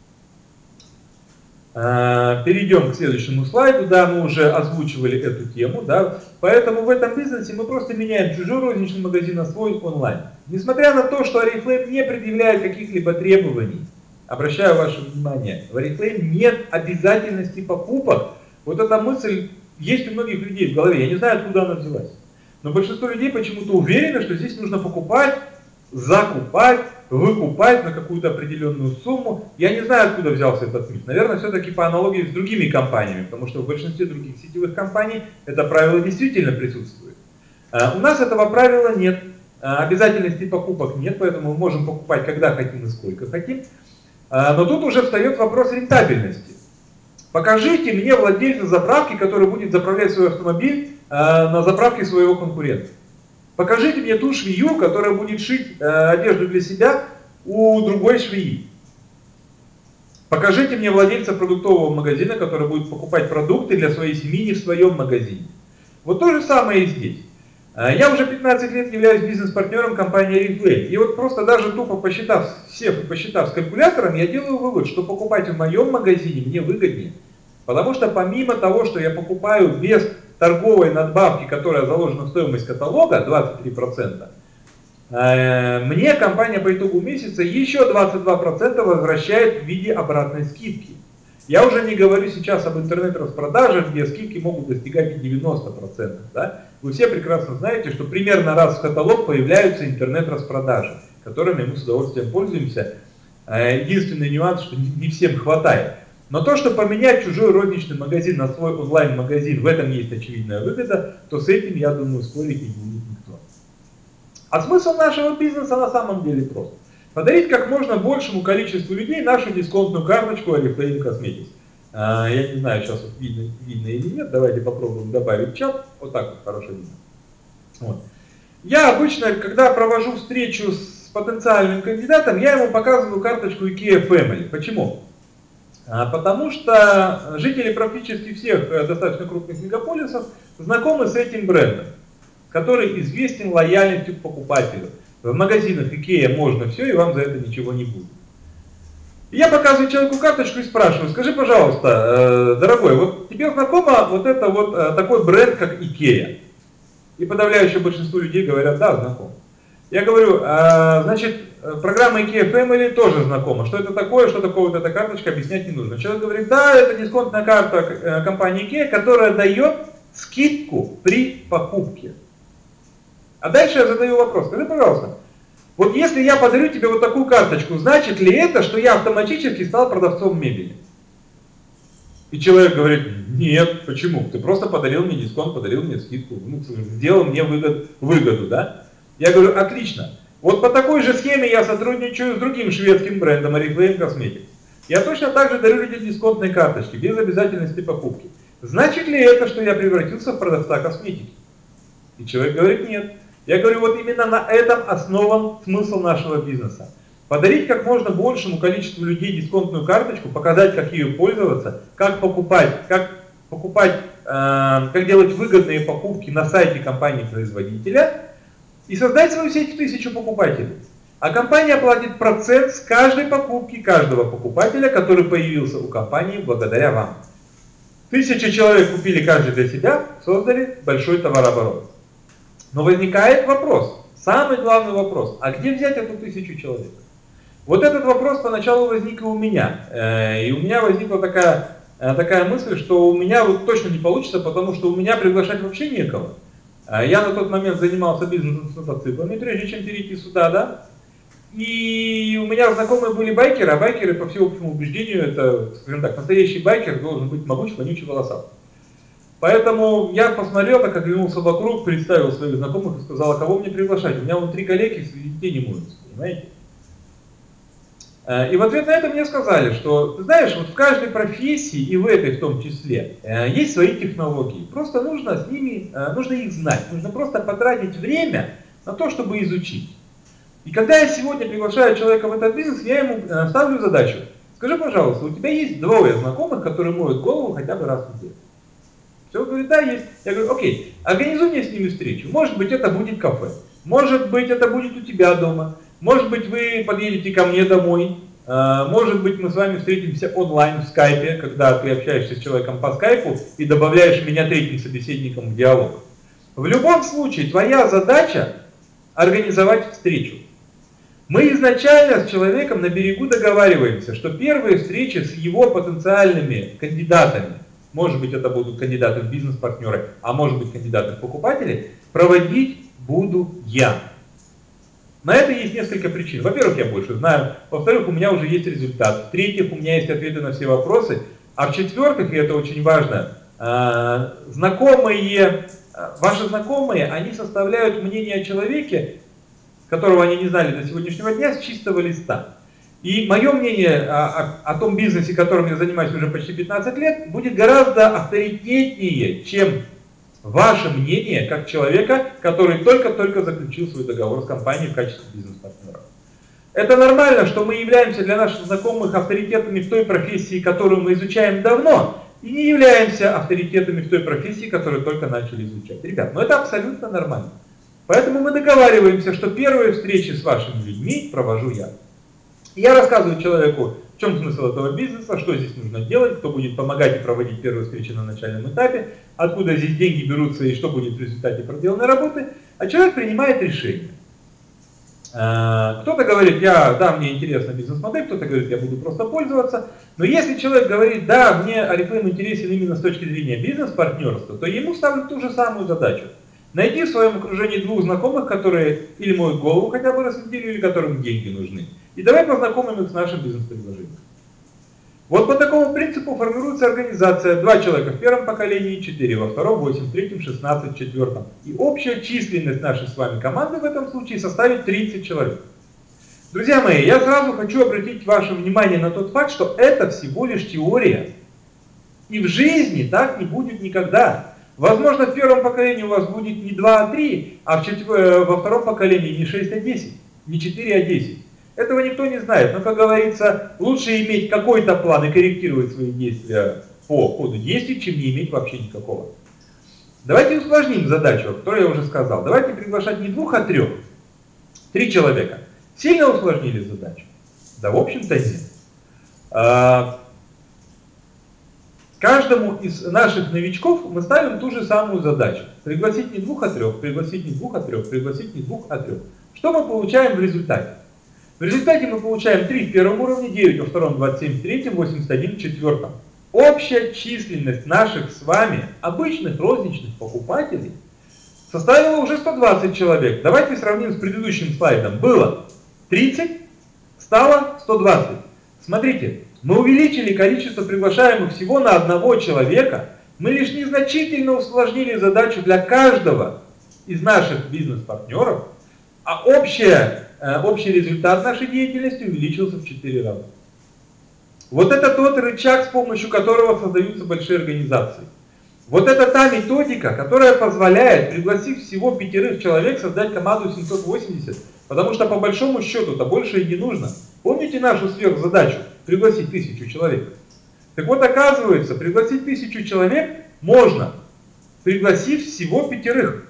Перейдем к следующему слайду, да, мы уже озвучивали эту тему, да, поэтому в этом бизнесе мы просто меняем чужой розничный магазин на свой онлайн. Несмотря на то, что Oriflame не предъявляет каких-либо требований, обращаю ваше внимание, в Oriflame нет обязательности покупок. Вот эта мысль есть у многих людей в голове, я не знаю, откуда она взялась. Но большинство людей почему-то уверено, что здесь нужно покупать, закупать, выкупать на какую-то определенную сумму. Я не знаю, откуда взялся этот миф. Наверное, все-таки по аналогии с другими компаниями, потому что в большинстве других сетевых компаний это правило действительно присутствует. У нас этого правила нет, обязательностей покупок нет, поэтому мы можем покупать когда хотим и сколько хотим. Но тут уже встает вопрос рентабельности. Покажите мне владельца заправки, который будет заправлять свой автомобиль на заправке своего конкурента. Покажите мне ту швею, которая будет шить одежду для себя у другой швеи. Покажите мне владельца продуктового магазина, который будет покупать продукты для своей семьи не в своем магазине. Вот то же самое и здесь. Я уже 15 лет являюсь бизнес-партнером компании Oriflame. И вот просто даже тупо посчитав всех и посчитав с калькулятором, я делаю вывод, что покупать в моем магазине мне выгоднее. Потому что помимо того, что я покупаю без торговой надбавки, которая заложена в стоимость каталога, 23%, мне компания по итогу месяца еще 22% возвращает в виде обратной скидки. Я уже не говорю сейчас об интернет-распродажах, где скидки могут достигать и 90%. Да? Вы все прекрасно знаете, что примерно раз в каталог появляются интернет-распродажи, которыми мы с удовольствием пользуемся. Единственный нюанс, что не всем хватает. Но то, что поменять чужой розничный магазин на свой онлайн-магазин, в этом есть очевидная выгода, то с этим, я думаю, спорить не будет никто. А смысл нашего бизнеса на самом деле прост. Подарить как можно большему количеству людей нашу дисконтную карточку Oriflame Cosmetics. Я не знаю, сейчас вот видно или нет, давайте попробуем добавить в чат. Вот так вот хорошо видно. Вот. Я обычно, когда провожу встречу с потенциальным кандидатом, я ему показываю карточку IKEA Family. Почему? Потому что жители практически всех достаточно крупных мегаполисов знакомы с этим брендом, который известен лояльностью к покупателю. В магазинах IKEA можно все, и вам за это ничего не будет. Я показываю человеку карточку и спрашиваю: скажи, пожалуйста, дорогой, вот тебе знакомо вот это вот такой бренд, как IKEA? И подавляющее большинство людей говорят: да, знаком. Я говорю: значит, программа IKEA Family тоже знакома. Что это такое, что такое вот эта карточка, объяснять не нужно. Человек говорит: да, это дисконтная карта компании IKEA, которая дает скидку при покупке. А дальше я задаю вопрос: скажи, пожалуйста, вот если я подарю тебе вот такую карточку, значит ли это, что я автоматически стал продавцом мебели? И человек говорит: нет, почему? Ты просто подарил мне дисконт, подарил мне скидку, сделал мне выгоду, да? Я говорю: отлично. Вот по такой же схеме я сотрудничаю с другим шведским брендом Oriflame Cosmetics. Я точно так же дарю людям дисконтные карточки, без обязательности покупки. Значит ли это, что я превратился в продавца косметики? И человек говорит: нет. Я говорю: вот именно на этом основан смысл нашего бизнеса. Подарить как можно большему количеству людей дисконтную карточку, показать, как ею пользоваться, как покупать, как делать выгодные покупки на сайте компании-производителя и создать свою сеть в 1000 покупателей. А компания платит процент с каждой покупки каждого покупателя, который появился у компании благодаря вам. 1000 человек купили каждый для себя, создали большой товарооборот. Но возникает вопрос, самый главный вопрос: а где взять эту 1000 человек? Вот этот вопрос поначалу возник и у меня. И у меня возникла такая мысль, что у меня вот точно не получится, потому что у меня приглашать вообще некого. Я на тот момент занимался бизнесом с мотоциклами, прежде чем перейти сюда, да. И у меня знакомые были байкеры, а байкеры, по всеобщему убеждению, это, скажем так, настоящий байкер должен быть могуч, вонючий, волосатый. Поэтому я посмотрел, так оглянулся вокруг, представил своих знакомых и сказал: а кого мне приглашать? У меня вон 3 коллеги, детей не моются, понимаете? И в ответ на это мне сказали, что, ты знаешь, вот в каждой профессии, и в этой в том числе, есть свои технологии. Просто нужно их знать, нужно просто потратить время на то, чтобы изучить. И когда я сегодня приглашаю человека в этот бизнес, я ему ставлю задачу: скажи, пожалуйста, у тебя есть 2 знакомых, которые моют голову хотя бы раз в неделю? Все, говорит: да, есть. Я говорю: окей, организуй мне с ними встречу. Может быть, это будет кафе, может быть, это будет у тебя дома, может быть, вы подъедете ко мне домой, может быть, мы с вами встретимся онлайн в скайпе, когда ты общаешься с человеком по скайпу и добавляешь меня 3-м собеседником в диалог. В любом случае, твоя задача организовать встречу. Мы изначально с человеком на берегу договариваемся, что первые встречи с его потенциальными кандидатами, может быть, это будут кандидаты в бизнес-партнеры, а может быть, кандидаты в покупатели, проводить буду я. На это есть несколько причин. Во-первых, я больше знаю. Во-вторых, у меня уже есть результат. В-третьих, у меня есть ответы на все вопросы. А в-четвертых, и это очень важно, ваши знакомые, они составляют мнение о человеке, которого они не знали до сегодняшнего дня, с чистого листа. И мое мнение о том бизнесе, которым я занимаюсь уже почти 15 лет, будет гораздо авторитетнее, чем ваше мнение как человека, который только-только заключил свой договор с компанией в качестве бизнес-партнера. Это нормально, что мы являемся для наших знакомых авторитетами в той профессии, которую мы изучаем давно, и не являемся авторитетами в той профессии, которую только начали изучать. Ребят, но это абсолютно нормально. Поэтому мы договариваемся, что первые встречи с вашими людьми провожу я. Я рассказываю человеку, в чем смысл этого бизнеса, что здесь нужно делать, кто будет помогать и проводить первые встречи на начальном этапе, откуда здесь деньги берутся и что будет в результате проделанной работы, а человек принимает решение. Кто-то говорит: да, мне интересна бизнес-модель, кто-то говорит: я буду просто пользоваться. Но если человек говорит: да, мне Oriflame интересен именно с точки зрения бизнес-партнерства, то ему ставлю ту же самую задачу. Найти в своем окружении 2 знакомых, которые или моют голову хотя бы раз в неделю, или которым деньги нужны. И давай познакомим их с нашим бизнес-предложением. Вот по такому принципу формируется организация: 2 человека в первом поколении, 4 во втором, 8 в третьем, 16 в четвертом. И общая численность нашей с вами команды в этом случае составит 30 человек. Друзья мои, я сразу хочу обратить ваше внимание на тот факт, что это всего лишь теория. И в жизни так не будет никогда. Возможно, в первом поколении у вас будет не 2, а 3, а во втором поколении не 6, а 10, не 4, а 10. Этого никто не знает. Но, как говорится, лучше иметь какой-то план и корректировать свои действия по ходу действий, чем не иметь вообще никакого. Давайте усложним задачу, о которой я уже сказал. Давайте приглашать не 2, а 3. 3 человека. Сильно усложнили задачу? Да, в общем-то, нет. Каждому из наших новичков мы ставим ту же самую задачу. Пригласить не 2, а 3, пригласить не 2, а 3, пригласить не 2, а 3. Что мы получаем в результате? В результате мы получаем 3 в первом уровне, 9 во втором, 27 в третьем, 81 в четвертом. Общая численность наших с вами обычных розничных покупателей составила уже 120 человек. Давайте сравним с предыдущим слайдом. Было 30, стало 120. Смотрите. Мы увеличили количество приглашаемых всего на 1 человека. Мы лишь незначительно усложнили задачу для каждого из наших бизнес-партнеров, а общий результат нашей деятельности увеличился в 4 раза. Вот это тот рычаг, с помощью которого создаются большие организации. Вот это та методика, которая позволяет, пригласив всего 5 человек, создать команду 780, потому что по большому счету-то больше и не нужно. Помните нашу сверхзадачу? Пригласить 1000 человек. Так вот, оказывается, пригласить 1000 человек можно, пригласив всего 5.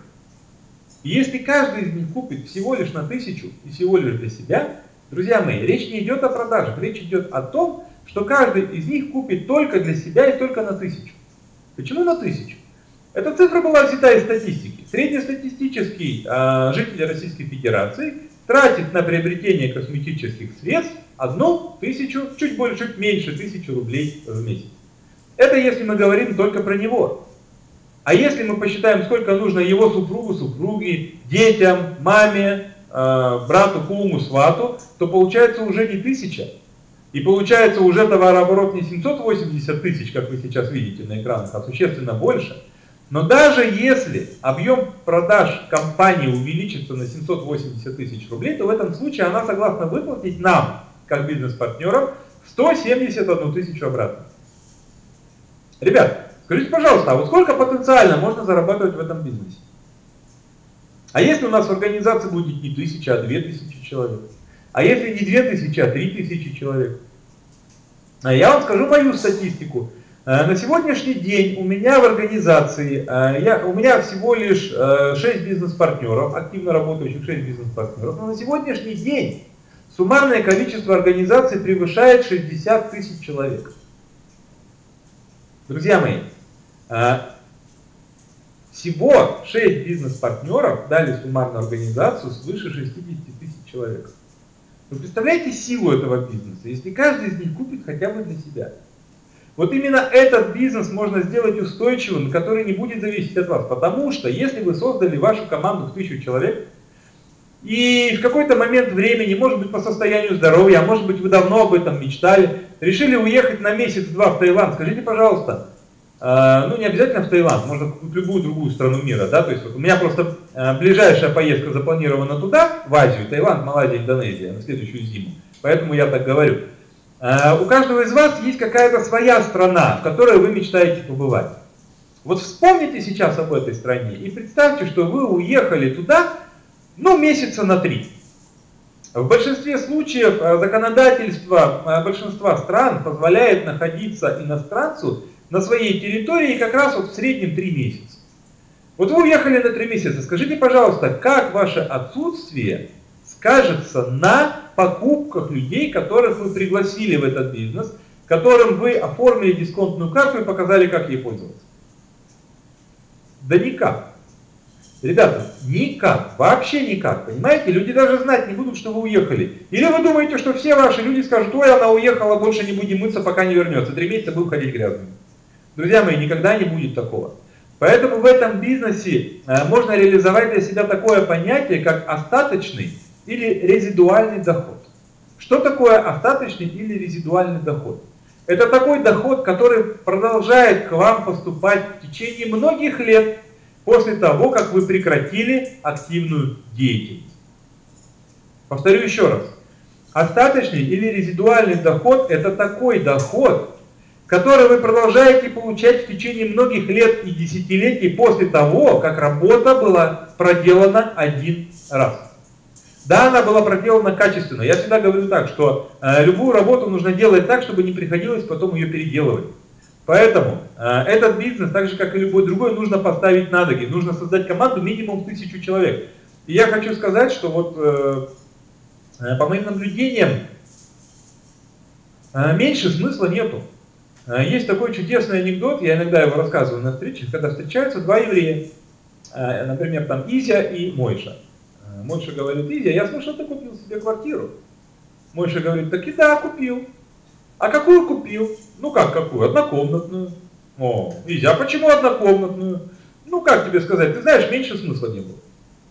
И если каждый из них купит всего лишь на 1000 и всего лишь для себя, друзья мои, речь не идет о продажах, речь идет о том, что каждый из них купит только для себя и только на 1000. Почему на 1000? Эта цифра была взята из статистики. Среднестатистический житель Российской Федерации тратит на приобретение косметических средств 1000, чуть больше, чуть меньше 1000 рублей в месяц. Это если мы говорим только про него. А если мы посчитаем, сколько нужно его супругу, супруге, детям, маме, брату, куму, свату, то получается уже не 1000. И получается уже товарооборот не 780 тысяч, как вы сейчас видите на экранах, а существенно больше. Но даже если объем продаж компании увеличится на 780 тысяч рублей, то в этом случае она согласна выплатить нам, как бизнес-партнерам, 171 тысячу обратно. Ребят, скажите, пожалуйста, а вот сколько потенциально можно зарабатывать в этом бизнесе? А если у нас в организации будет не 1000, а 2000 человек? А если не 2000, а 3000 человек? Я вам скажу мою статистику. На сегодняшний день у меня в организации, у меня всего лишь 6 бизнес-партнеров, активно работающих 6 бизнес-партнеров, но на сегодняшний день суммарное количество организаций превышает 60 тысяч человек. Друзья мои, всего 6 бизнес-партнеров дали суммарную организацию свыше 60 тысяч человек. Вы представляете силу этого бизнеса, если каждый из них купит хотя бы для себя? Вот именно этот бизнес можно сделать устойчивым, который не будет зависеть от вас. Потому что если вы создали вашу команду в 1000 человек, и в какой-то момент времени, может быть по состоянию здоровья, а может быть вы давно об этом мечтали, решили уехать на месяц-два в Таиланд, скажите, пожалуйста, ну не обязательно в Таиланд, можно в любую другую страну мира, да, то есть вот у меня просто ближайшая поездка запланирована туда, в Азию, Таиланд, Малайзия, Индонезия, на следующую зиму, поэтому я так говорю. У каждого из вас есть какая-то своя страна, в которой вы мечтаете побывать. Вот вспомните сейчас об этой стране и представьте, что вы уехали туда, ну, месяца на 3. В большинстве случаев законодательство большинства стран позволяет находиться иностранцу на своей территории как раз вот в среднем 3 месяца. Вот вы уехали на 3 месяца, скажите, пожалуйста, как ваше отсутствие скажется на покупках людей, которых вы пригласили в этот бизнес, которым вы оформили дисконтную карту и показали, как ей пользоваться? Да никак. Ребята, никак, вообще никак, понимаете? Люди даже знать не будут, что вы уехали. Или вы думаете, что все ваши люди скажут: ой, она уехала, больше не будем мыться, пока не вернется. 3 месяца будем ходить грязными. Друзья мои, никогда не будет такого. Поэтому в этом бизнесе можно реализовать для себя такое понятие, как остаточный или резидуальный доход. Что такое остаточный или резидуальный доход? Это такой доход, который продолжает к вам поступать в течение многих лет после того, как вы прекратили активную деятельность. Повторю еще раз. Остаточный или резидуальный доход – это такой доход, который вы продолжаете получать в течение многих лет и десятилетий после того, как работа была проделана один раз. Да, она была проделана качественно. Я всегда говорю так, что любую работу нужно делать так, чтобы не приходилось потом ее переделывать. Поэтому этот бизнес, так же как и любой другой, нужно поставить на ноги. Нужно создать команду минимум 1000 человек. И я хочу сказать, что вот по моим наблюдениям меньше смысла нету. Есть такой чудесный анекдот, я иногда его рассказываю на встречах, когда встречаются два еврея, например, там Изя и Мойша. Мойша говорит: Изя, я слышал, ты купил себе квартиру. Мойша говорит: так и да, купил. А какую купил? Ну как какую? Однокомнатную. О, Изя, а почему однокомнатную? Ну как тебе сказать, ты знаешь, меньше смысла не было.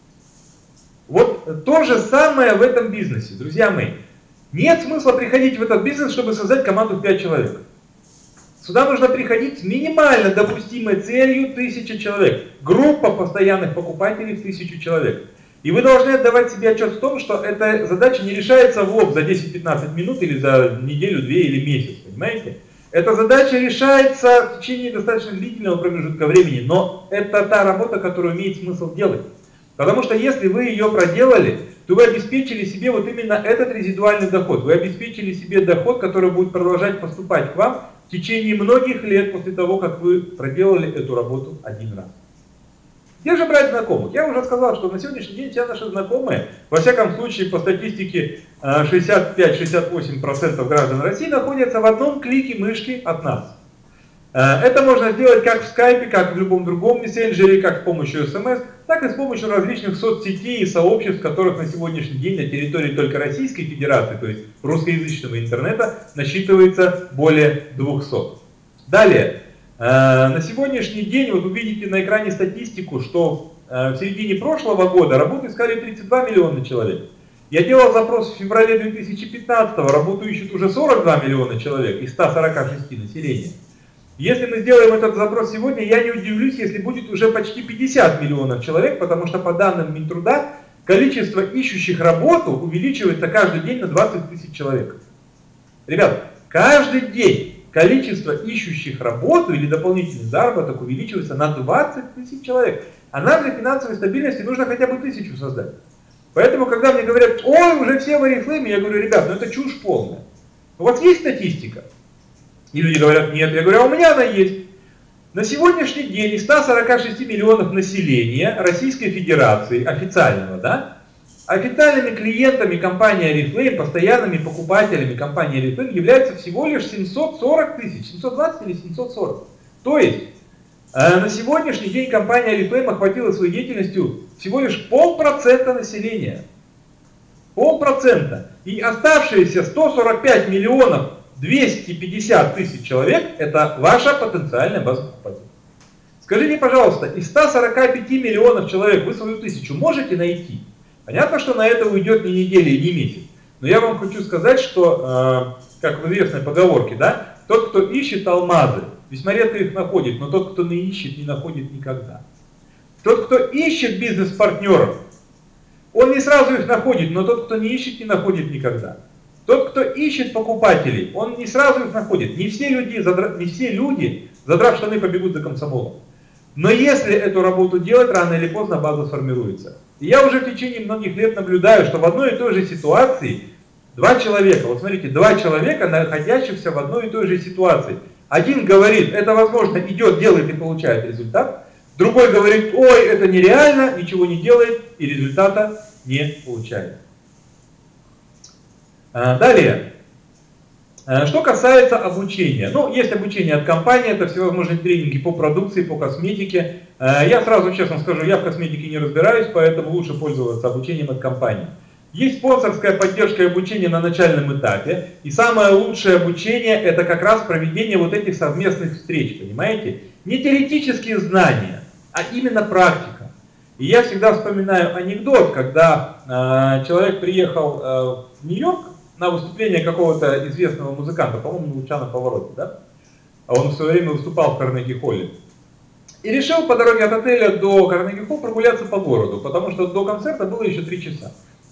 Вот то же самое в этом бизнесе, друзья мои. Нет смысла приходить в этот бизнес, чтобы создать команду в 5 человек. Сюда нужно приходить с минимально допустимой целью 1000 человек. Группа постоянных покупателей в 1000 человек. И вы должны отдавать себе отчет в том, что эта задача не решается в лоб за 10-15 минут или за неделю, 2 или месяц, понимаете? Эта задача решается в течение достаточно длительного промежутка времени, но это та работа, которую имеет смысл делать. Потому что если вы ее проделали, то вы обеспечили себе вот именно этот резидуальный доход. Вы обеспечили себе доход, который будет продолжать поступать к вам в течение многих лет после того, как вы проделали эту работу один раз. Где же брать знакомых? Я уже сказал, что на сегодняшний день все наши знакомые, во всяком случае по статистике 65-68% граждан России находятся в одном клике мышки от нас. Это можно сделать как в скайпе, как в любом другом мессенджере, как с помощью смс, так и с помощью различных соцсетей и сообществ, которых на сегодняшний день на территории только Российской Федерации, то есть русскоязычного интернета, насчитывается более 200. Далее, на сегодняшний день, вот увидите на экране статистику, что в середине прошлого года работу искали 32 миллиона человек. Я делал запрос в феврале 2015, работу ищут уже 42 миллиона человек из 146 населения. Если мы сделаем этот запрос сегодня, я не удивлюсь, если будет уже почти 50 миллионов человек, потому что по данным Минтруда количество ищущих работу увеличивается каждый день на 20 тысяч человек. Ребят, каждый день количество ищущих работу или дополнительный заработок увеличивается на 20 тысяч человек. А нам для финансовой стабильности нужно хотя бы 1000 создать. Поэтому, когда мне говорят: ой, уже все в Oriflame, я говорю: ребят, ну это чушь полная. У вас есть статистика? И люди говорят: нет. Я говорю: а у меня она есть. На сегодняшний день из 146 миллионов населения Российской Федерации, официального, да, официальными клиентами компании Oriflame, постоянными покупателями компании Oriflame являются всего лишь 740 тысяч, 720 или 740. То есть, на сегодняшний день компания Oriflame охватила своей деятельностью всего лишь 0,5% населения. 0,5%. И оставшиеся 145 миллионов 250 тысяч человек – это ваша потенциальная база покупателей. Скажите, пожалуйста, из 145 миллионов человек вы свою 1000 можете найти? Понятно, что на это уйдет не неделя и не месяц. Но я вам хочу сказать, что, как в известной поговорке, да, тот, кто ищет алмазы, весьма редко их находит, но тот, кто не ищет, не находит никогда. Тот, кто ищет бизнес-партнеров, он не сразу их находит, но тот, кто не ищет, не находит никогда. Тот, кто ищет покупателей, он не сразу их находит. Не все люди, задрав штаны, побегут за комсомолом. Но если эту работу делать, рано или поздно база сформируется. И я уже в течение многих лет наблюдаю, что в одной и той же ситуации два человека, вот смотрите, два человека, находящихся в одной и той же ситуации. Один говорит: это возможно, идет, делает и получает результат. Другой говорит: ой, это нереально, ничего не делает и результата не получает. Далее, что касается обучения. Ну, есть обучение от компании, это всевозможные тренинги по продукции, по косметике. Я сразу честно скажу, я в косметике не разбираюсь, поэтому лучше пользоваться обучением от компании. Есть спонсорская поддержка и обучение на начальном этапе. И самое лучшее обучение — это как раз проведение вот этих совместных встреч, понимаете? Не теоретические знания, а именно практика. И я всегда вспоминаю анекдот, когда человек приехал в Нью-Йорк на выступление какого-то известного музыканта, по-моему, Лучано Паваротти, да? А он в свое время выступал в Карнеги-холле. И решил по дороге от отеля до Карнеги-холл прогуляться по городу, потому что до концерта было еще 3 часа. И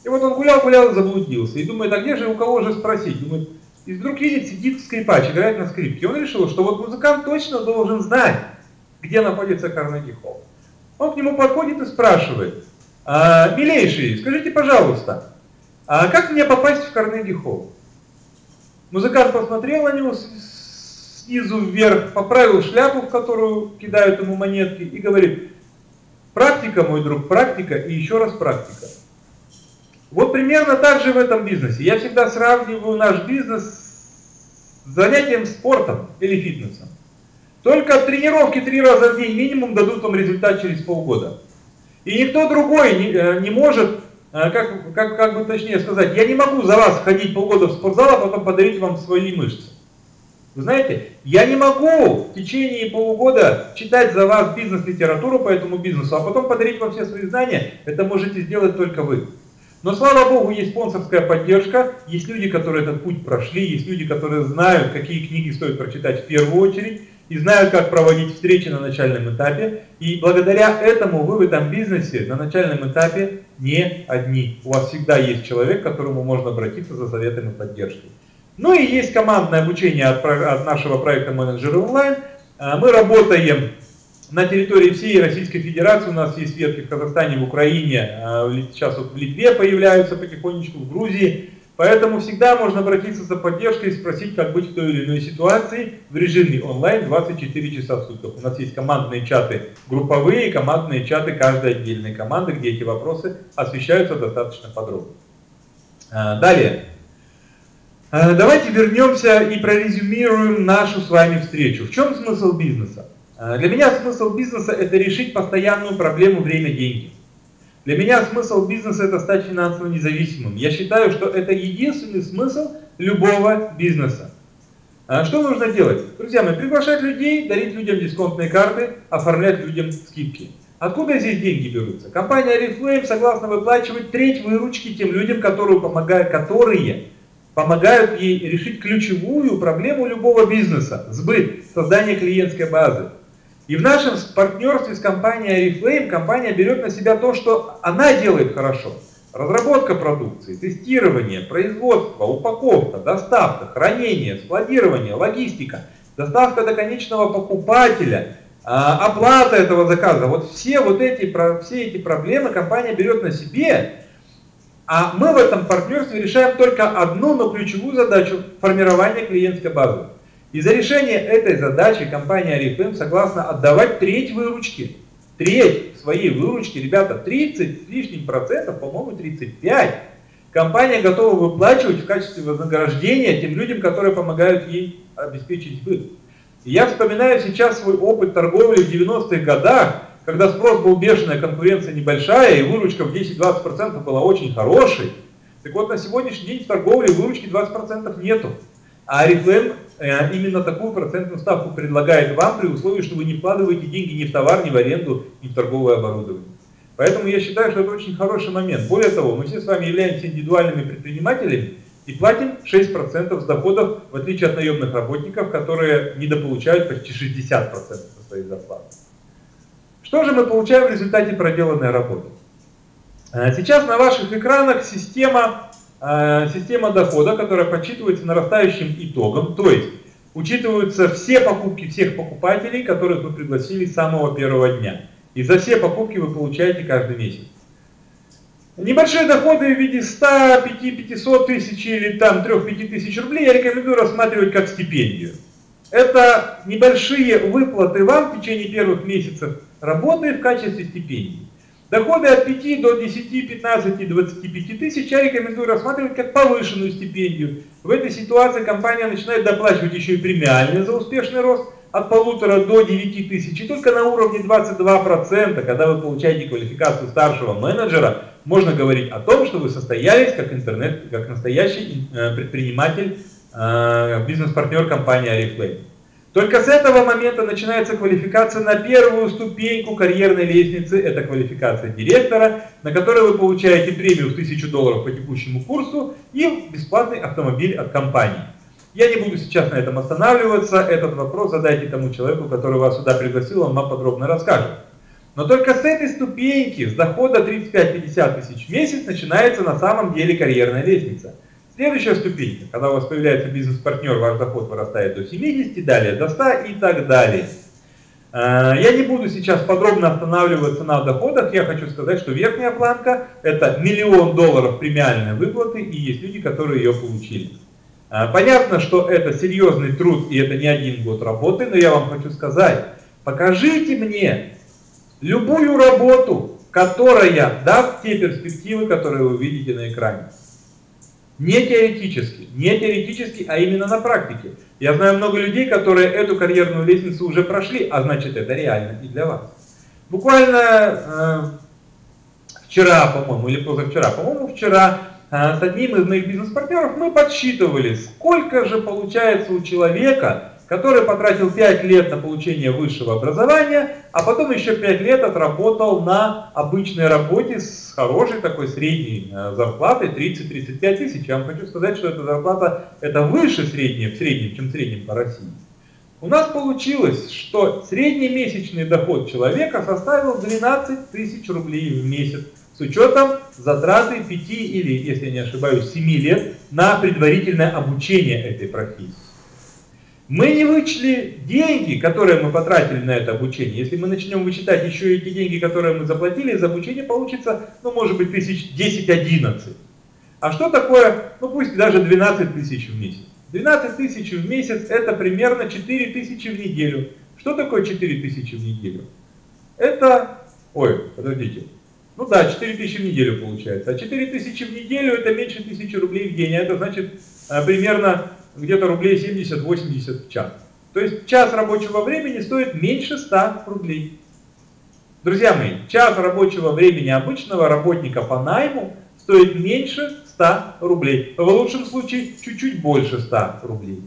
И вот он гулял-гулял и заблудился. И думает, а где же, у кого же спросить? Думает, и вдруг видит, сидит скрипач, играет на скрипке. Он решил, что вот музыкант точно должен знать, где находится Карнеги-холл. Он к нему подходит и спрашивает, милейший, скажите, пожалуйста, а как мне попасть в Карнеги-холл? Музыкант посмотрел на него снизу вверх, поправил шляпу, в которую кидают ему монетки, и говорит, практика, мой друг, практика и еще раз практика. Вот примерно так же в этом бизнесе. Я всегда сравниваю наш бизнес с занятием спортом или фитнесом. Только тренировки 3 раза в день минимум дадут вам результат через полгода. И никто другой не может, как бы точнее сказать, я не могу за вас ходить полгода в спортзал, а потом подарить вам свои мышцы. Вы знаете, я не могу в течение полугода читать за вас бизнес-литературу по этому бизнесу, а потом подарить вам все свои знания. Это можете сделать только вы. Но, слава Богу, есть спонсорская поддержка, есть люди, которые этот путь прошли, есть люди, которые знают, какие книги стоит прочитать в первую очередь, и знают, как проводить встречи на начальном этапе. И благодаря этому вы в этом бизнесе на начальном этапе не одни. У вас всегда есть человек, к которому можно обратиться за советом и поддержкой. Ну и есть командное обучение от нашего проекта «Менеджеры онлайн». Мы работаем на территории всей Российской Федерации. У нас есть ветки в Казахстане, в Украине, сейчас вот в Литве появляются потихонечку, в Грузии. Поэтому всегда можно обратиться за поддержкой и спросить, как быть в той или иной ситуации в режиме онлайн 24 часа в сутках. У нас есть командные чаты групповые, командные чаты каждой отдельной команды, где эти вопросы освещаются достаточно подробно. Далее. Давайте вернемся и прорезюмируем нашу с вами встречу. В чем смысл бизнеса? Для меня смысл бизнеса – это решить постоянную проблему время-деньги. Для меня смысл бизнеса – это стать финансово независимым. Я считаю, что это единственный смысл любого бизнеса. Что нужно делать? Друзья мои, приглашать людей, дарить людям дисконтные карты, оформлять людям скидки. Откуда здесь деньги берутся? Компания Oriflame согласна выплачивать треть выручки тем людям, которые помогают ей решить ключевую проблему любого бизнеса – сбыт, создание клиентской базы. И в нашем партнерстве с компанией Oriflame компания берет на себя то, что она делает хорошо. Разработка продукции, тестирование, производство, упаковка, доставка, хранение, складирование, логистика, доставка до конечного покупателя, оплата этого заказа. Вот все эти проблемы компания берет на себе. А мы в этом партнерстве решаем только одну, но ключевую задачу – формирование клиентской базы. И за решение этой задачи компания Oriflame согласна отдавать треть выручки. Треть своей выручки, ребята, 30 с лишним процентов, по-моему 35. Компания готова выплачивать в качестве вознаграждения тем людям, которые помогают ей обеспечить сбыт. И я вспоминаю сейчас свой опыт торговли в 90-х годах, когда спрос был бешеный, конкуренция небольшая, и выручка в 10-20% была очень хорошей. Так вот, на сегодняшний день в торговле выручки 20% нету. А Oriflame именно такую процентную ставку предлагает вам при условии, что вы не вкладываете деньги ни в товар, ни в аренду, ни в торговое оборудование. Поэтому я считаю, что это очень хороший момент. Более того, мы все с вами являемся индивидуальными предпринимателями и платим 6% с доходов, в отличие от наемных работников, которые недополучают почти 60% со своей зарплаты. Что же мы получаем в результате проделанной работы? Сейчас на ваших экранах система дохода, которая подсчитывается нарастающим итогом, то есть учитываются все покупки всех покупателей, которых вы пригласили с самого первого дня. И за все покупки вы получаете каждый месяц. Небольшие доходы в виде 100, 5, 500 тысяч или там 3-5 тысяч рублей я рекомендую рассматривать как стипендию. Это небольшие выплаты вам в течение первых месяцев работы в качестве стипендии. Доходы от 5 до 10, 15, 25 тысяч я рекомендую рассматривать как повышенную стипендию. В этой ситуации компания начинает доплачивать еще и премиальные за успешный рост от 1500 до 9 тысяч. И только на уровне 22%, когда вы получаете квалификацию старшего менеджера, можно говорить о том, что вы состоялись как настоящий предприниматель, бизнес-партнер компании Oriflame. Только с этого момента начинается квалификация на первую ступеньку карьерной лестницы. Это квалификация директора, на которой вы получаете премию в $1000 по текущему курсу и бесплатный автомобиль от компании. Я не буду сейчас на этом останавливаться. Этот вопрос задайте тому человеку, который вас сюда пригласил, он вам подробно расскажет. Но только с этой ступеньки, с дохода 35-50 тысяч в месяц, начинается на самом деле карьерная лестница. Следующая ступенька, когда у вас появляется бизнес-партнер, ваш доход вырастает до 70, далее до 100 и так далее. Я не буду сейчас подробно останавливаться на доходах, я хочу сказать, что верхняя планка – это $1 миллион премиальной выплаты, и есть люди, которые ее получили. Понятно, что это серьезный труд, и это не 1 год работы, но я вам хочу сказать, покажите мне любую работу, которая даст те перспективы, которые вы видите на экране. Не теоретически, а именно на практике. Я знаю много людей, которые эту карьерную лестницу уже прошли, а значит это реально и для вас. Буквально вчера, по-моему, или позавчера, по-моему, вчера с одним из моих бизнес-партнеров мы подсчитывали, сколько же получается у человека, который потратил 5 лет на получение высшего образования, а потом еще 5 лет отработал на обычной работе с хорошей такой средней зарплатой 30-35 тысяч. Я вам хочу сказать, что эта зарплата это выше средней, чем в среднем по России. У нас получилось, что среднемесячный доход человека составил 12 тысяч рублей в месяц, с учетом затраты 5 или, если я не ошибаюсь, 7 лет на предварительное обучение этой профессии. Мы не вычли деньги, которые мы потратили на это обучение. Если мы начнем вычитать еще эти деньги, которые мы заплатили, за обучение получится, ну, может быть, 10-11. А что такое, ну, пусть даже 12 тысяч в месяц? 12 тысяч в месяц это примерно 4 тысячи в неделю. Что такое 4 тысячи в неделю? Это, подождите, ну да, 4 тысячи в неделю получается. А 4 тысячи в неделю это меньше 1000 рублей в день. А это значит примерно где-то рублей 70-80 в час. То есть час рабочего времени стоит меньше 100 рублей. Друзья мои, час рабочего времени обычного работника по найму стоит меньше 100 рублей. В лучшем случае чуть-чуть больше 100 рублей.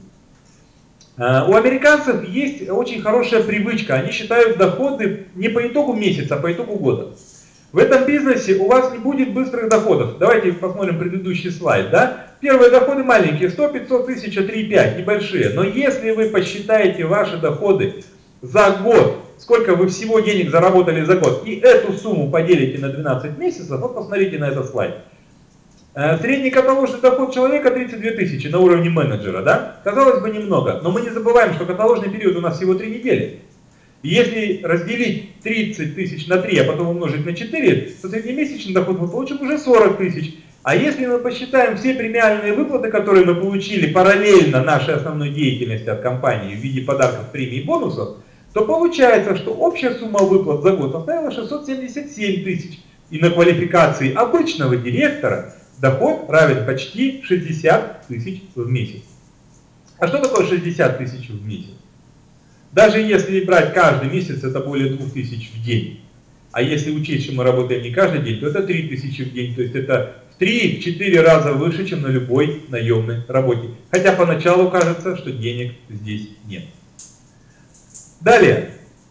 У американцев есть очень хорошая привычка. Они считают доходы не по итогу месяца, а по итогу года. В этом бизнесе у вас не будет быстрых доходов. Давайте посмотрим предыдущий слайд. Да? Первые доходы маленькие, 100-500 тысяч, 3-5, небольшие. Но если вы посчитаете ваши доходы за год, сколько вы всего денег заработали за год, и эту сумму поделите на 12 месяцев, вот посмотрите на этот слайд. Средний каталожный доход человека 32 тысячи на уровне менеджера. Да? Казалось бы, немного. Но мы не забываем, что каталожный период у нас всего 3 недели. Если разделить 30 тысяч на 3, а потом умножить на 4, то среднемесячный доход мы получим уже 40 тысяч. А если мы посчитаем все премиальные выплаты, которые мы получили параллельно нашей основной деятельности от компании в виде подарков, премий и бонусов, то получается, что общая сумма выплат за год составила 677 тысяч. И на квалификации обычного директора доход равен почти 60 тысяч в месяц. А что такое 60 тысяч в месяц? Даже если брать каждый месяц, это более 2000 в день. А если учесть, что мы работаем не каждый день, то это 3000 в день. То есть это в 3-4 раза выше, чем на любой наемной работе. Хотя поначалу кажется, что денег здесь нет. Далее.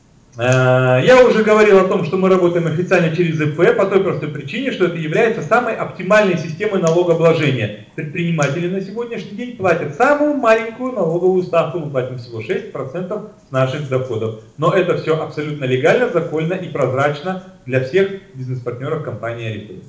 Я уже говорил о том, что мы работаем официально через ИП по той простой причине, что это является самой оптимальной системой налогообложения. Предприниматели на сегодняшний день платят самую маленькую налоговую ставку, мы платим всего 6% с наших доходов. Но это все абсолютно легально, законно и прозрачно для всех бизнес-партнеров компании Oriflame.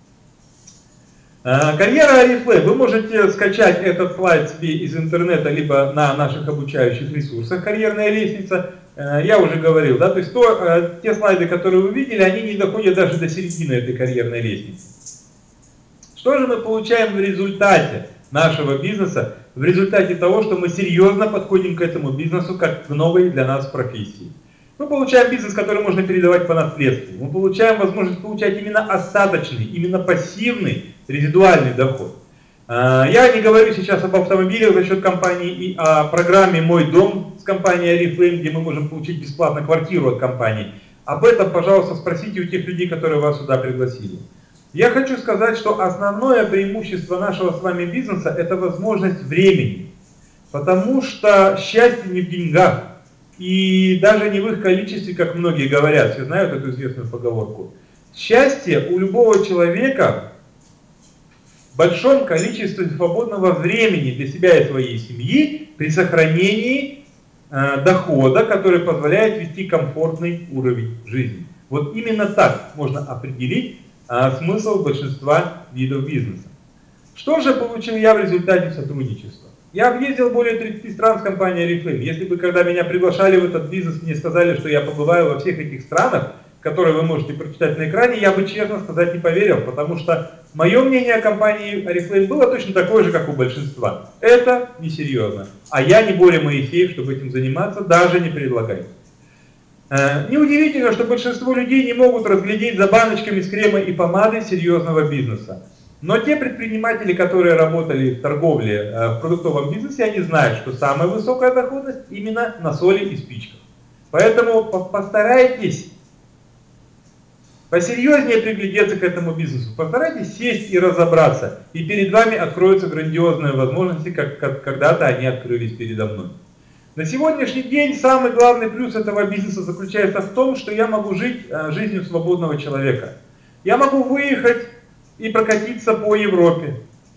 Карьера Oriflame. Вы можете скачать этот слайд себе из интернета, либо на наших обучающих ресурсах «Карьерная лестница». Я уже говорил, да, то есть те слайды, которые вы видели, они не доходят даже до середины этой карьерной лестницы. Что же мы получаем в результате нашего бизнеса, в результате того, что мы серьезно подходим к этому бизнесу как к новой для нас профессии? Мы получаем бизнес, который можно передавать по наследству. Мы получаем возможность получать именно остаточный, именно пассивный, резидуальный доход. Я не говорю сейчас об автомобилях за счет компании и о программе «Мой дом» с компанией Oriflame, где мы можем получить бесплатно квартиру от компании. Об этом, пожалуйста, спросите у тех людей, которые вас сюда пригласили. Я хочу сказать, что основное преимущество нашего с вами бизнеса – это возможность времени. Потому что счастье не в деньгах. И даже не в их количестве, как многие говорят, все знают эту известную поговорку. Счастье у любого человека в большом количестве свободного времени для себя и своей семьи при сохранении дохода, который позволяет вести комфортный уровень жизни. Вот именно так можно определить смысл большинства видов бизнеса. Что же получил я в результате сотрудничества? Я объездил более 30 стран с компанией Oriflame. Если бы, когда меня приглашали в этот бизнес, мне сказали, что я побываю во всех этих странах, которые вы можете прочитать на экране, я бы, честно сказать, не поверил, потому что мое мнение о компании Oriflame было точно такое же, как у большинства. Это несерьезно. А я не более Моисеев, чтобы этим заниматься, даже не предлагаю. Неудивительно, что большинство людей не могут разглядеть за баночками с кремой и помадой серьезного бизнеса. Но те предприниматели, которые работали в торговле, в продуктовом бизнесе, они знают, что самая высокая доходность именно на соли и спичках. Поэтому постарайтесь посерьезнее приглядеться к этому бизнесу, постарайтесь сесть и разобраться, и перед вами откроются грандиозные возможности, как когда-то они открылись передо мной. На сегодняшний день самый главный плюс этого бизнеса заключается в том, что я могу жить жизнью свободного человека. Я могу выехать и прокатиться по Европе.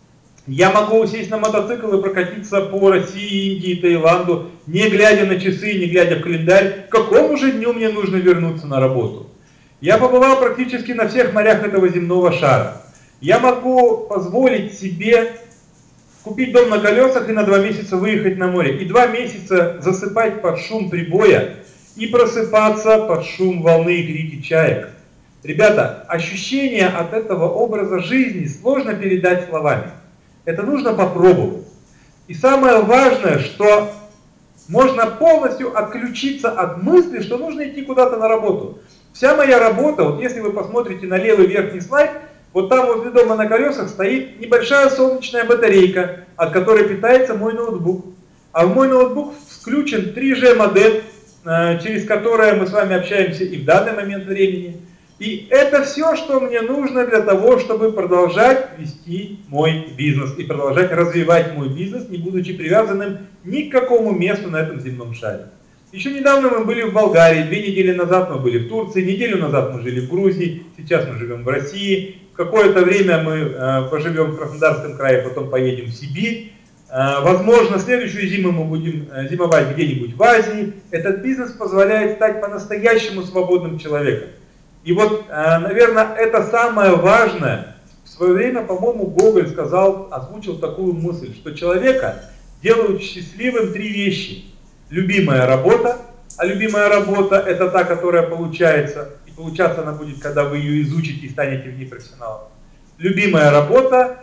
Я могу сесть на мотоцикл и прокатиться по России, Индии, Таиланду, не глядя на часы, не глядя в календарь, к какому же дню мне нужно вернуться на работу. Я побывал практически на всех морях этого земного шара. Я могу позволить себе купить дом на колесах и на 2 месяца выехать на море. И 2 месяца засыпать под шум прибоя и просыпаться под шум волны и крики чаек. Ребята, ощущение от этого образа жизни сложно передать словами. Это нужно попробовать. И самое важное, что можно полностью отключиться от мысли, что нужно идти куда-то на работу. Вся моя работа, вот если вы посмотрите на левый верхний слайд, вот там возле дома на колесах стоит небольшая солнечная батарейка, от которой питается мой ноутбук. А в мой ноутбук включен 3G модем, через которое мы с вами общаемся и в данный момент времени. И это все, что мне нужно для того, чтобы продолжать вести мой бизнес и продолжать развивать мой бизнес, не будучи привязанным ни к какому месту на этом земном шаре. Еще недавно мы были в Болгарии, 2 недели назад мы были в Турции, неделю назад мы жили в Грузии, сейчас мы живем в России. Какое-то время мы поживем в Краснодарском крае, потом поедем в Сибирь. Возможно, следующую зиму мы будем зимовать где-нибудь в Азии. Этот бизнес позволяет стать по-настоящему свободным человеком. И вот, наверное, это самое важное. В свое время, по-моему, Гоголь озвучил такую мысль, что человека делают счастливым 3 вещи. Любимая работа, а любимая работа — это та, которая получается, и получаться она будет, когда вы ее изучите и станете в ней профессионалом. Любимая работа,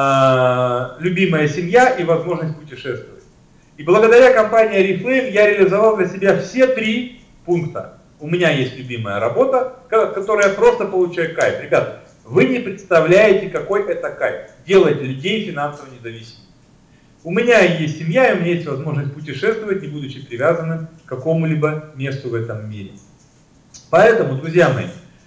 любимая семья и возможность путешествовать. И благодаря компании Oriflame я реализовал для себя все 3 пункта. У меня есть любимая работа, которая просто получает кайф. Ребята, вы не представляете, какой это кайф. Делать людей финансово независимыми. У меня есть семья, и у меня есть возможность путешествовать, не будучи привязанным к какому-либо месту в этом мире. Поэтому, друзья мои,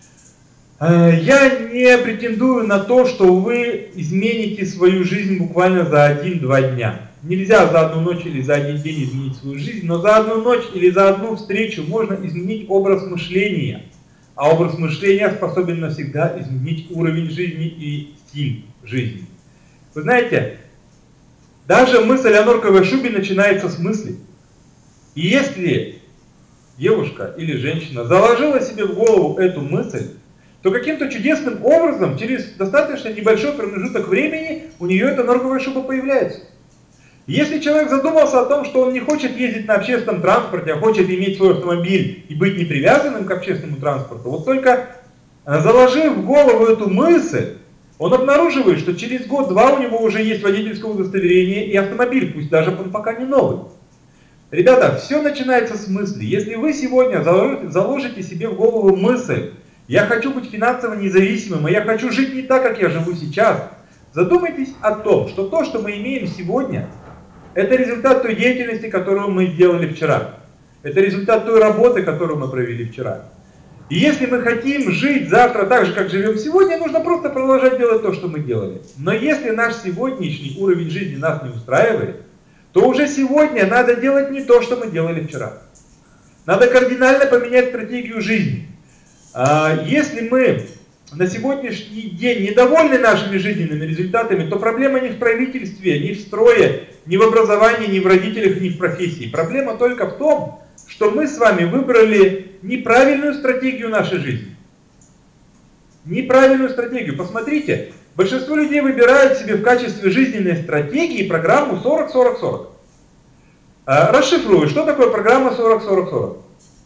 я не претендую на то, что вы измените свою жизнь буквально за 1-2 дня. Нельзя за 1 ночь или за 1 день изменить свою жизнь, но за 1 ночь или за 1 встречу можно изменить образ мышления. А образ мышления способен навсегда изменить уровень жизни и стиль жизни. Вы знаете, даже мысль о норковой шубе начинается с мысли. И если девушка или женщина заложила себе в голову эту мысль, то каким-то чудесным образом, через достаточно небольшой промежуток времени, у нее эта норковая шуба появляется. Если человек задумался о том, что он не хочет ездить на общественном транспорте, а хочет иметь свой автомобиль и быть не привязанным к общественному транспорту, вот только заложив в голову эту мысль, он обнаруживает, что через год-два у него уже есть водительское удостоверение и автомобиль, пусть даже он пока не новый. Ребята, все начинается с мысли. Если вы сегодня заложите себе в голову мысль, я хочу быть финансово независимым, и я хочу жить не так, как я живу сейчас, задумайтесь о том, что то, что мы имеем сегодня, это результат той деятельности, которую мы сделали вчера. Это результат той работы, которую мы провели вчера. И если мы хотим жить завтра так же, как живем сегодня, нужно просто продолжать делать то, что мы делали. Но если наш сегодняшний уровень жизни нас не устраивает, то уже сегодня надо делать не то, что мы делали вчера. Надо кардинально поменять стратегию жизни. Если мы на сегодняшний день недовольны нашими жизненными результатами, то проблема не в правительстве, не в строе, не в образовании, не в родителях, не в профессии. Проблема только в том, что мы с вами выбрали неправильную стратегию нашей жизни. Неправильную стратегию. Посмотрите, большинство людей выбирают себе в качестве жизненной стратегии программу 40-40-40. Расшифрую, что такое программа 40-40-40.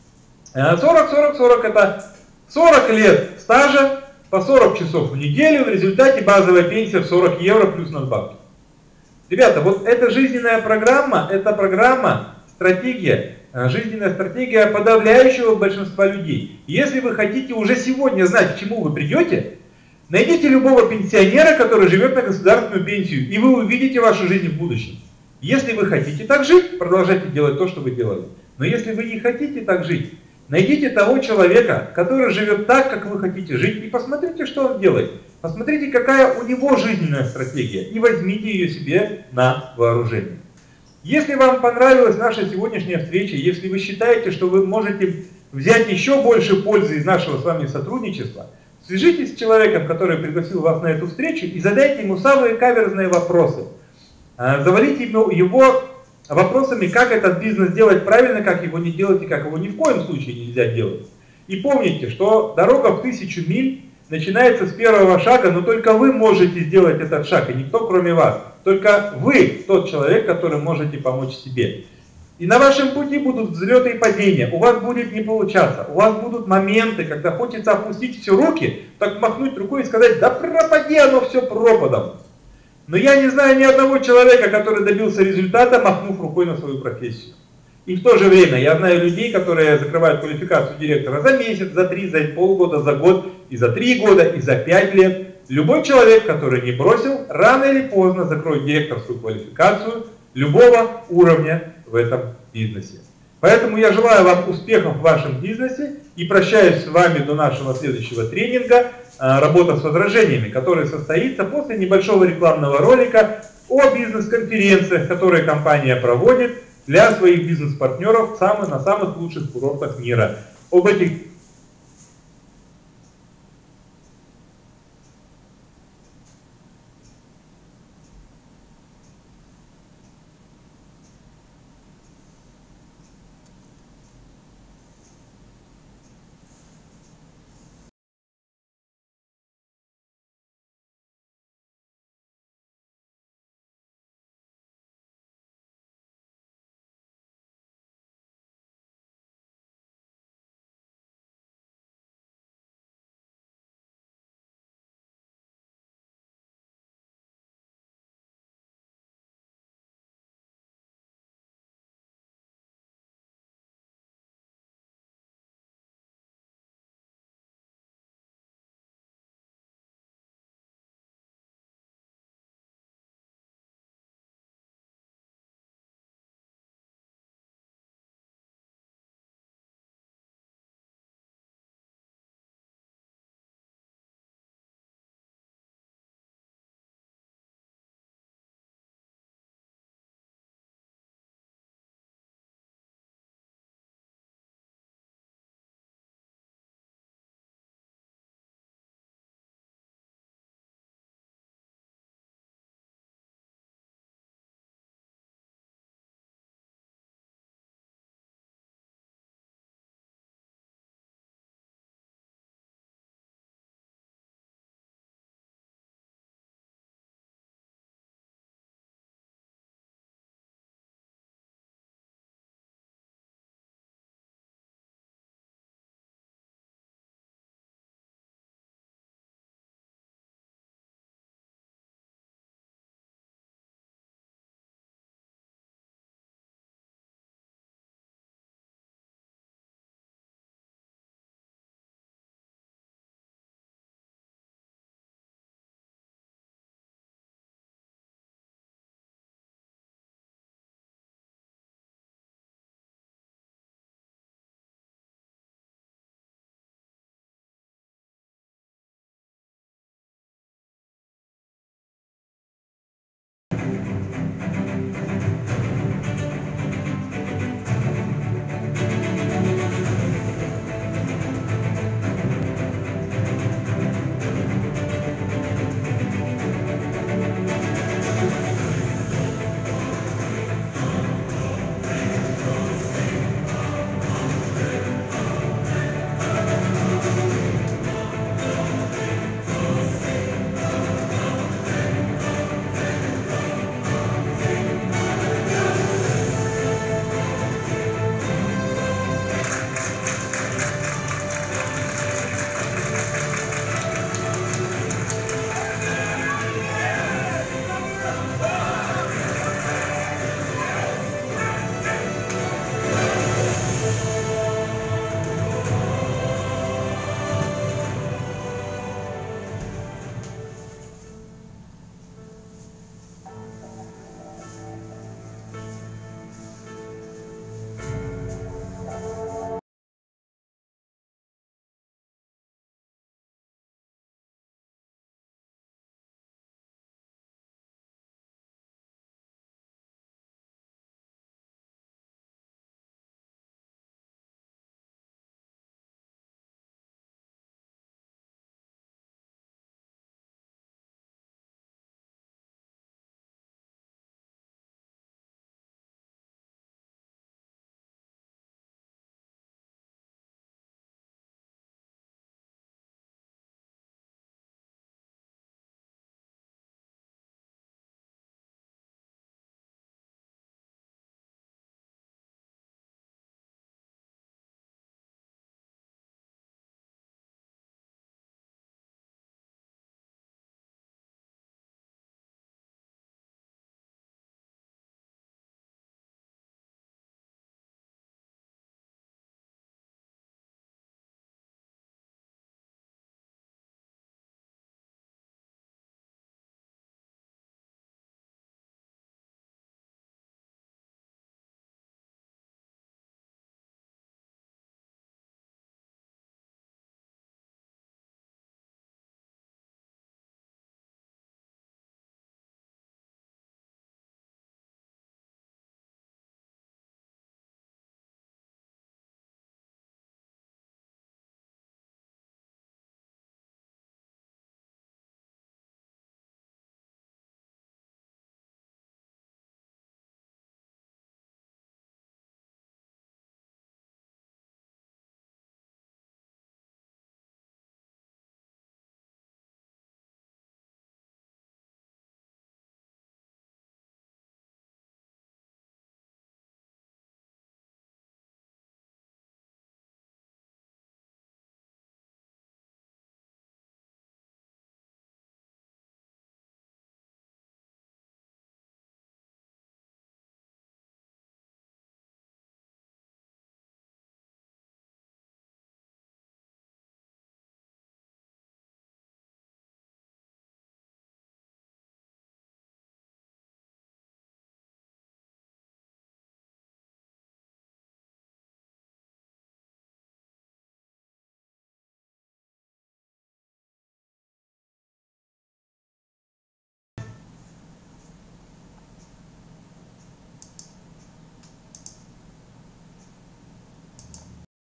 40-40-40 это 40 лет стажа по 40 часов в неделю, в результате базовая пенсия в 40 евро плюс надбавки. Ребята, вот эта жизненная программа, это программа, стратегия, жизненная стратегия подавляющего большинства людей. Если вы хотите уже сегодня знать, к чему вы придете, найдите любого пенсионера, который живет на государственную пенсию, и вы увидите вашу жизнь в будущем. Если вы хотите так жить, продолжайте делать то, что вы делали. Но если вы не хотите так жить, найдите того человека, который живет так, как вы хотите жить, и посмотрите, что он делает. Посмотрите, какая у него жизненная стратегия, и возьмите ее себе на вооружение. Если вам понравилась наша сегодняшняя встреча, если вы считаете, что вы можете взять еще больше пользы из нашего с вами сотрудничества, свяжитесь с человеком, который пригласил вас на эту встречу, и задайте ему самые каверзные вопросы. Завалите его вопросами, как этот бизнес делать правильно, как его не делать и как его ни в коем случае нельзя делать. И помните, что дорога в 1000 миль начинается с первого шага, но только вы можете сделать этот шаг, и никто кроме вас. Только вы тот человек, который можете помочь себе. И на вашем пути будут взлеты и падения, у вас будет не получаться, у вас будут моменты, когда хочется опустить все руки, так махнуть рукой и сказать, да пропади оно все пропадом. Но я не знаю ни одного человека, который добился результата, махнув рукой на свою профессию. И в то же время я знаю людей, которые закрывают квалификацию директора за месяц, за 3, за полгода, за год, и за 3 года, и за 5 лет. Любой человек, который не бросил, рано или поздно закроет директорскую квалификацию любого уровня в этом бизнесе. Поэтому я желаю вам успехов в вашем бизнесе и прощаюсь с вами до нашего следующего тренинга «Работа с возражениями», который состоится после небольшого рекламного ролика о бизнес-конференциях, которые компания проводит для своих бизнес-партнеров на самых лучших курортах мира. Об этих